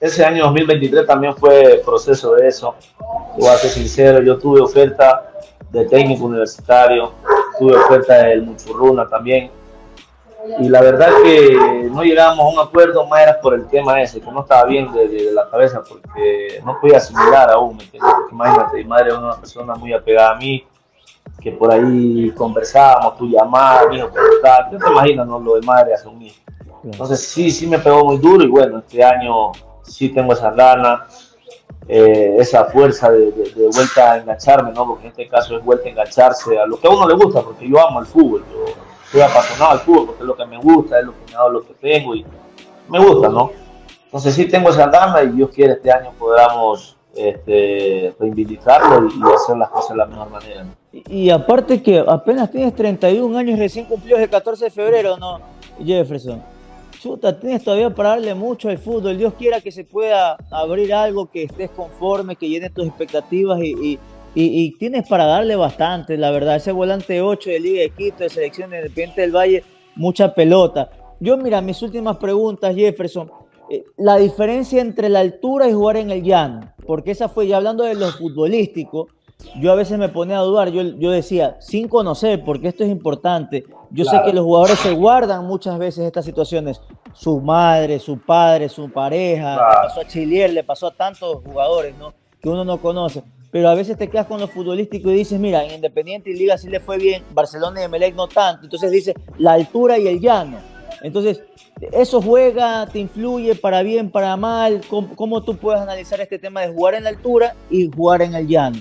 ese año 2023 también fue proceso de eso. Voy a ser sincero, yo tuve oferta de técnico universitario, tuve oferta del Muchurruna también. Y la verdad que no llegábamos a un acuerdo, más era por el tema ese, que no estaba bien de la cabeza, porque no podía asimilar aún, ¿me entiendes? Porque imagínate, mi madre es una persona muy apegada a mí, que por ahí conversábamos, tú llamabas, mi hijo, ¿cómo estás? ¿Qué te imaginas, no, lo de madre hacia un hijo? Entonces sí me pegó muy duro y bueno, este año sí tengo esas ganas, esa fuerza de vuelta a engancharme, ¿no? Porque en este caso es vuelta a engancharse a lo que a uno le gusta, porque yo amo el fútbol, yo soy apasionado al fútbol porque es lo que me gusta, es lo que me ha dado lo que tengo y me gusta, ¿no? Entonces sí tengo esa gana y Dios quiere este año podamos reivindicarlo y hacer las cosas de la mejor manera, ¿no? Y aparte que apenas tienes 31 años recién cumplidos el 14 de febrero, ¿no, Jefferson? Chuta, tienes todavía para darle mucho al fútbol. Dios quiera que se pueda abrir algo, que estés conforme, que llene tus expectativas y tienes para darle bastante, la verdad. Ese volante 8 de Liga de Quito, de Selección de Independiente del Valle, mucha pelota. Yo, mira, mis últimas preguntas, Jefferson. La diferencia entre la altura y jugar en el llano, porque esa fue, ya hablando de lo futbolístico, yo a veces me ponía a dudar, yo decía, sin conocer, porque esto es importante, yo sé que los jugadores se guardan muchas veces estas situaciones, su madre, su padre, su pareja, le pasó a Chilier, le pasó a tantos jugadores, ¿no?, que uno no conoce, pero a veces te quedas con lo futbolístico y dices, mira, en Independiente y Liga sí le fue bien, Barcelona y Emelec no tanto, entonces dices, la altura y el llano, entonces, ¿eso juega, te influye para bien, para mal? ¿Cómo tú puedes analizar este tema de jugar en la altura y jugar en el llano?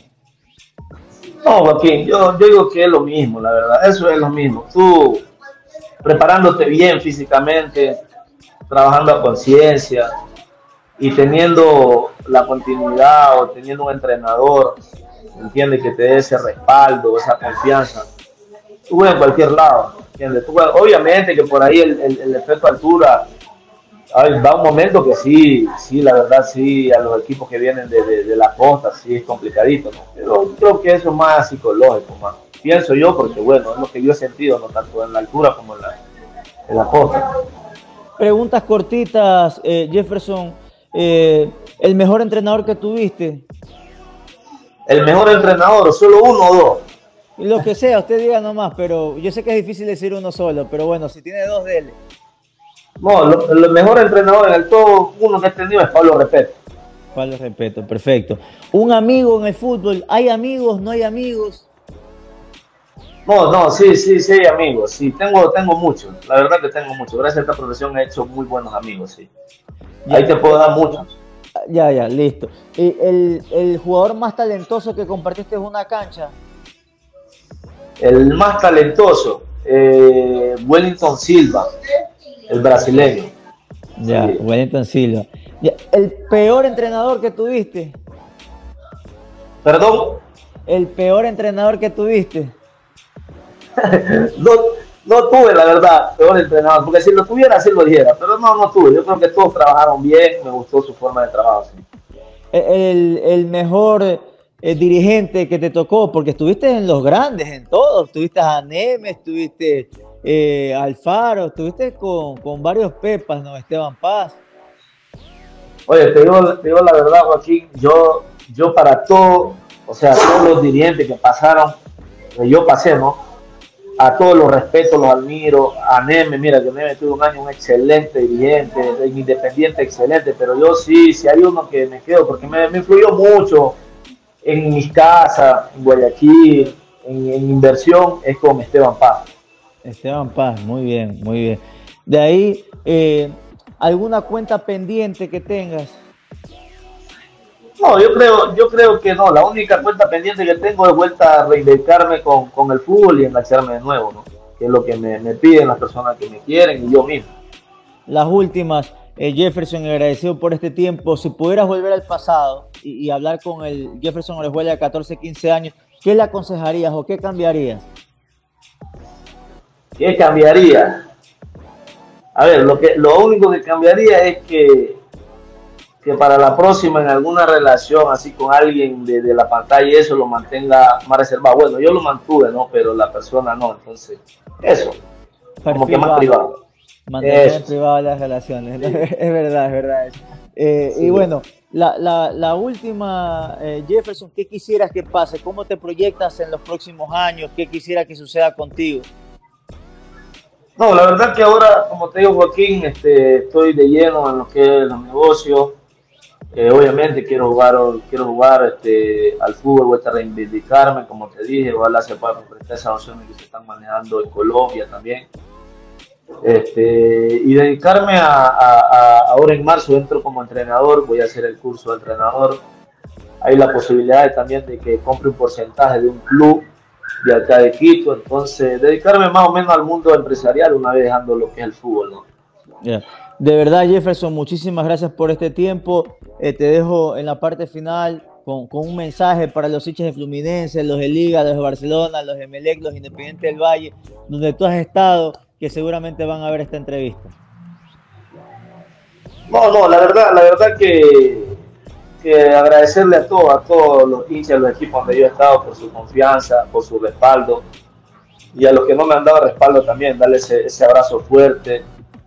No, Joaquín, yo digo que es lo mismo, la verdad, eso es lo mismo. Tú preparándote bien físicamente, trabajando a conciencia y teniendo la continuidad o teniendo un entrenador, ¿entiendes?, que te dé ese respaldo, esa confianza. Tú juegas en cualquier lado, ¿entiendes? Obviamente que por ahí el efecto altura, va un momento que sí, la verdad sí, a los equipos que vienen de la costa sí es complicadito, ¿no? Pero creo que eso es más psicológico, más pienso yo, porque bueno, es lo que yo he sentido, no tanto en la altura como en la costa. Preguntas cortitas, Jefferson, ¿el mejor entrenador que tuviste? ¿El mejor entrenador, solo uno o dos? Lo que sea, usted diga nomás, pero yo sé que es difícil decir uno solo, pero bueno, si tiene dos, dele. No, el mejor entrenador en el todo, uno que he tenido es Pablo Repeto. Pablo Repeto, perfecto. ¿Un amigo en el fútbol? ¿Hay amigos? ¿No hay amigos? No, sí hay amigos, sí, tengo muchos, la verdad que tengo muchos, gracias a esta profesión he hecho muy buenos amigos, sí. Ahí te puedo dar muchos. Ya, listo. ¿El jugador más talentoso que compartiste en una cancha? El más talentoso, Wellington Silva, el brasileño. Ya, sí. Wellington Silva. Ya, ¿el peor entrenador que tuviste? ¿Perdón? ¿El peor entrenador que tuviste? No tuve, la verdad, peor entrenador, porque si lo tuviera, sí lo dijera, pero no tuve. Yo creo que todos trabajaron bien, me gustó su forma de trabajo. Sí. El mejor dirigente que te tocó, porque estuviste en los grandes, en todos, estuviste a Neme, estuviste Alfaro, estuviste con varios Pepas, ¿no? Esteban Paz. Oye, te digo la verdad, Joaquín, yo para todo, o sea, todos los dirigentes que pasaron, que yo pasé, ¿no? A todos los respeto, los admiro. A Neme, mira, que Neme tuvo un año un excelente dirigente, en Independiente excelente, pero yo sí hay uno que me quedo, porque me influyó mucho en mis casas, en Guayaquil, en inversión, es con Esteban Paz. Esteban Paz, muy bien, muy bien. De ahí, ¿alguna cuenta pendiente que tengas? No, yo creo que no. La única cuenta pendiente que tengo es vuelta a reinventarme con el fútbol y engancharme de nuevo, ¿no? Que es lo que me piden las personas que me quieren y yo mismo. Las últimas, Jefferson, agradecido por este tiempo. Si pudieras volver al pasado y hablar con el Jefferson Orejuela de 14, 15 años, ¿qué le aconsejarías o qué cambiarías? ¿Qué cambiaría? A ver, lo único que cambiaría es que para la próxima en alguna relación así con alguien de la pantalla y eso lo mantenga más reservado. Bueno, yo lo mantuve, ¿no? Pero la persona no, entonces eso, como que más privado. mantener en privado las relaciones. Es verdad, es verdad. Sí. Y bueno, la última, Jefferson, ¿qué quisieras que pase? ¿Cómo te proyectas en los próximos años? ¿Qué quisiera que suceda contigo? No, la verdad que ahora, como te digo, Joaquín, estoy de lleno en lo que es los negocios. Obviamente quiero jugar al fútbol, voy a reivindicarme, como te dije, ojalá se puedan concretar esas opciones que se están manejando en Colombia también. Y dedicarme ahora en marzo entro como entrenador, voy a hacer el curso de entrenador. Hay la posibilidad también de que compre un porcentaje de un club de acá de Quito, entonces dedicarme más o menos al mundo empresarial una vez dejando lo que es el fútbol, ¿no? Yeah. De verdad, Jefferson, muchísimas gracias por este tiempo. Te dejo en la parte final con un mensaje para los hinchas de Fluminense, los de Liga, los de Barcelona, los de Emelec, los Independientes del Valle, donde tú has estado, que seguramente van a ver esta entrevista. No, la verdad que agradecerle a todos los hinchas de los equipos donde yo he estado por su confianza, por su respaldo, y a los que no me han dado respaldo también, darle ese abrazo fuerte,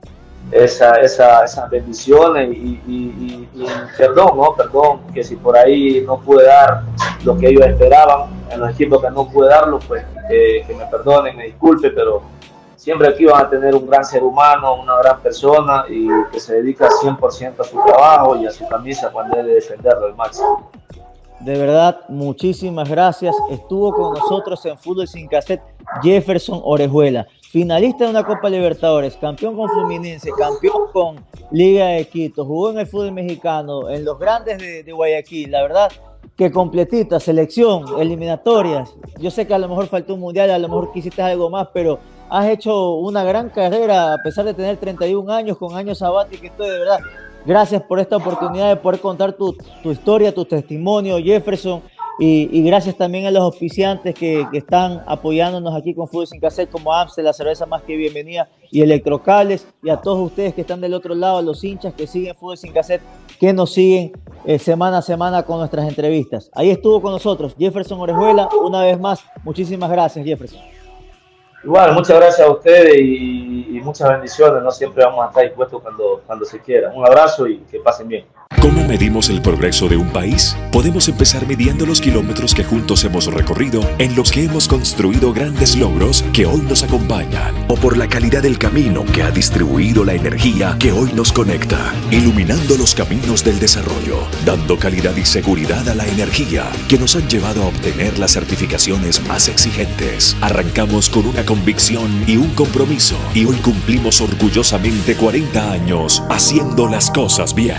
esas bendiciones y perdón, que si por ahí no pude dar lo que ellos esperaban, en los equipos que no pude darlo, pues que me perdonen, me disculpe, pero siempre aquí van a tener un gran ser humano, una gran persona y que se dedica 100% a su trabajo y a su camisa cuando debe defenderlo al máximo. De verdad, muchísimas gracias. Estuvo con nosotros en Fútbol Sin Cassette Jefferson Orejuela, finalista de una Copa Libertadores, campeón con Fluminense, campeón con Liga de Quito, jugó en el fútbol mexicano, en los grandes de Guayaquil. La verdad que completita, selección, eliminatorias. Yo sé que a lo mejor faltó un mundial, a lo mejor quisiste algo más, pero has hecho una gran carrera a pesar de tener 31 años, con años sabáticos y todo, de verdad. Gracias por esta oportunidad de poder contar tu historia, tu testimonio, Jefferson, y gracias también a los auspiciantes que están apoyándonos aquí con Fútbol Sin Cassette, como Amstel, la cerveza más que bienvenida, y Electrocables, y a todos ustedes que están del otro lado, a los hinchas que siguen Fútbol Sin Cassette, que nos siguen semana a semana con nuestras entrevistas. Ahí estuvo con nosotros Jefferson Orejuela, una vez más, muchísimas gracias, Jefferson. Igual, muchas gracias a ustedes y muchas bendiciones, ¿no? Siempre vamos a estar dispuestos cuando se quiera. Un abrazo y que pasen bien. ¿Cómo medimos el progreso de un país? Podemos empezar midiendo los kilómetros que juntos hemos recorrido, en los que hemos construido grandes logros que hoy nos acompañan, o por la calidad del camino que ha distribuido la energía que hoy nos conecta, iluminando los caminos del desarrollo, dando calidad y seguridad a la energía que nos han llevado a obtener las certificaciones más exigentes. Arrancamos con una convicción y un compromiso, y hoy cumplimos orgullosamente 40 años haciendo las cosas bien.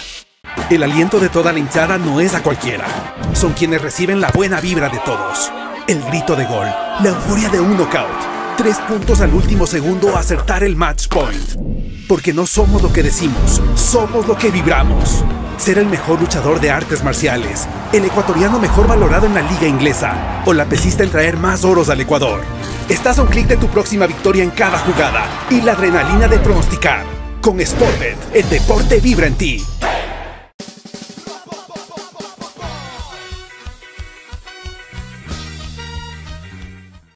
El aliento de toda la hinchada no es a cualquiera. Son quienes reciben la buena vibra de todos. El grito de gol, la euforia de un knockout. 3 puntos al último segundo a acertar el match point. Porque no somos lo que decimos, somos lo que vibramos. Ser el mejor luchador de artes marciales, el ecuatoriano mejor valorado en la liga inglesa, o la pesista en traer más oros al Ecuador. Estás a un clic de tu próxima victoria en cada jugada y la adrenalina de pronosticar. Con Sportbet, el deporte vibra en ti.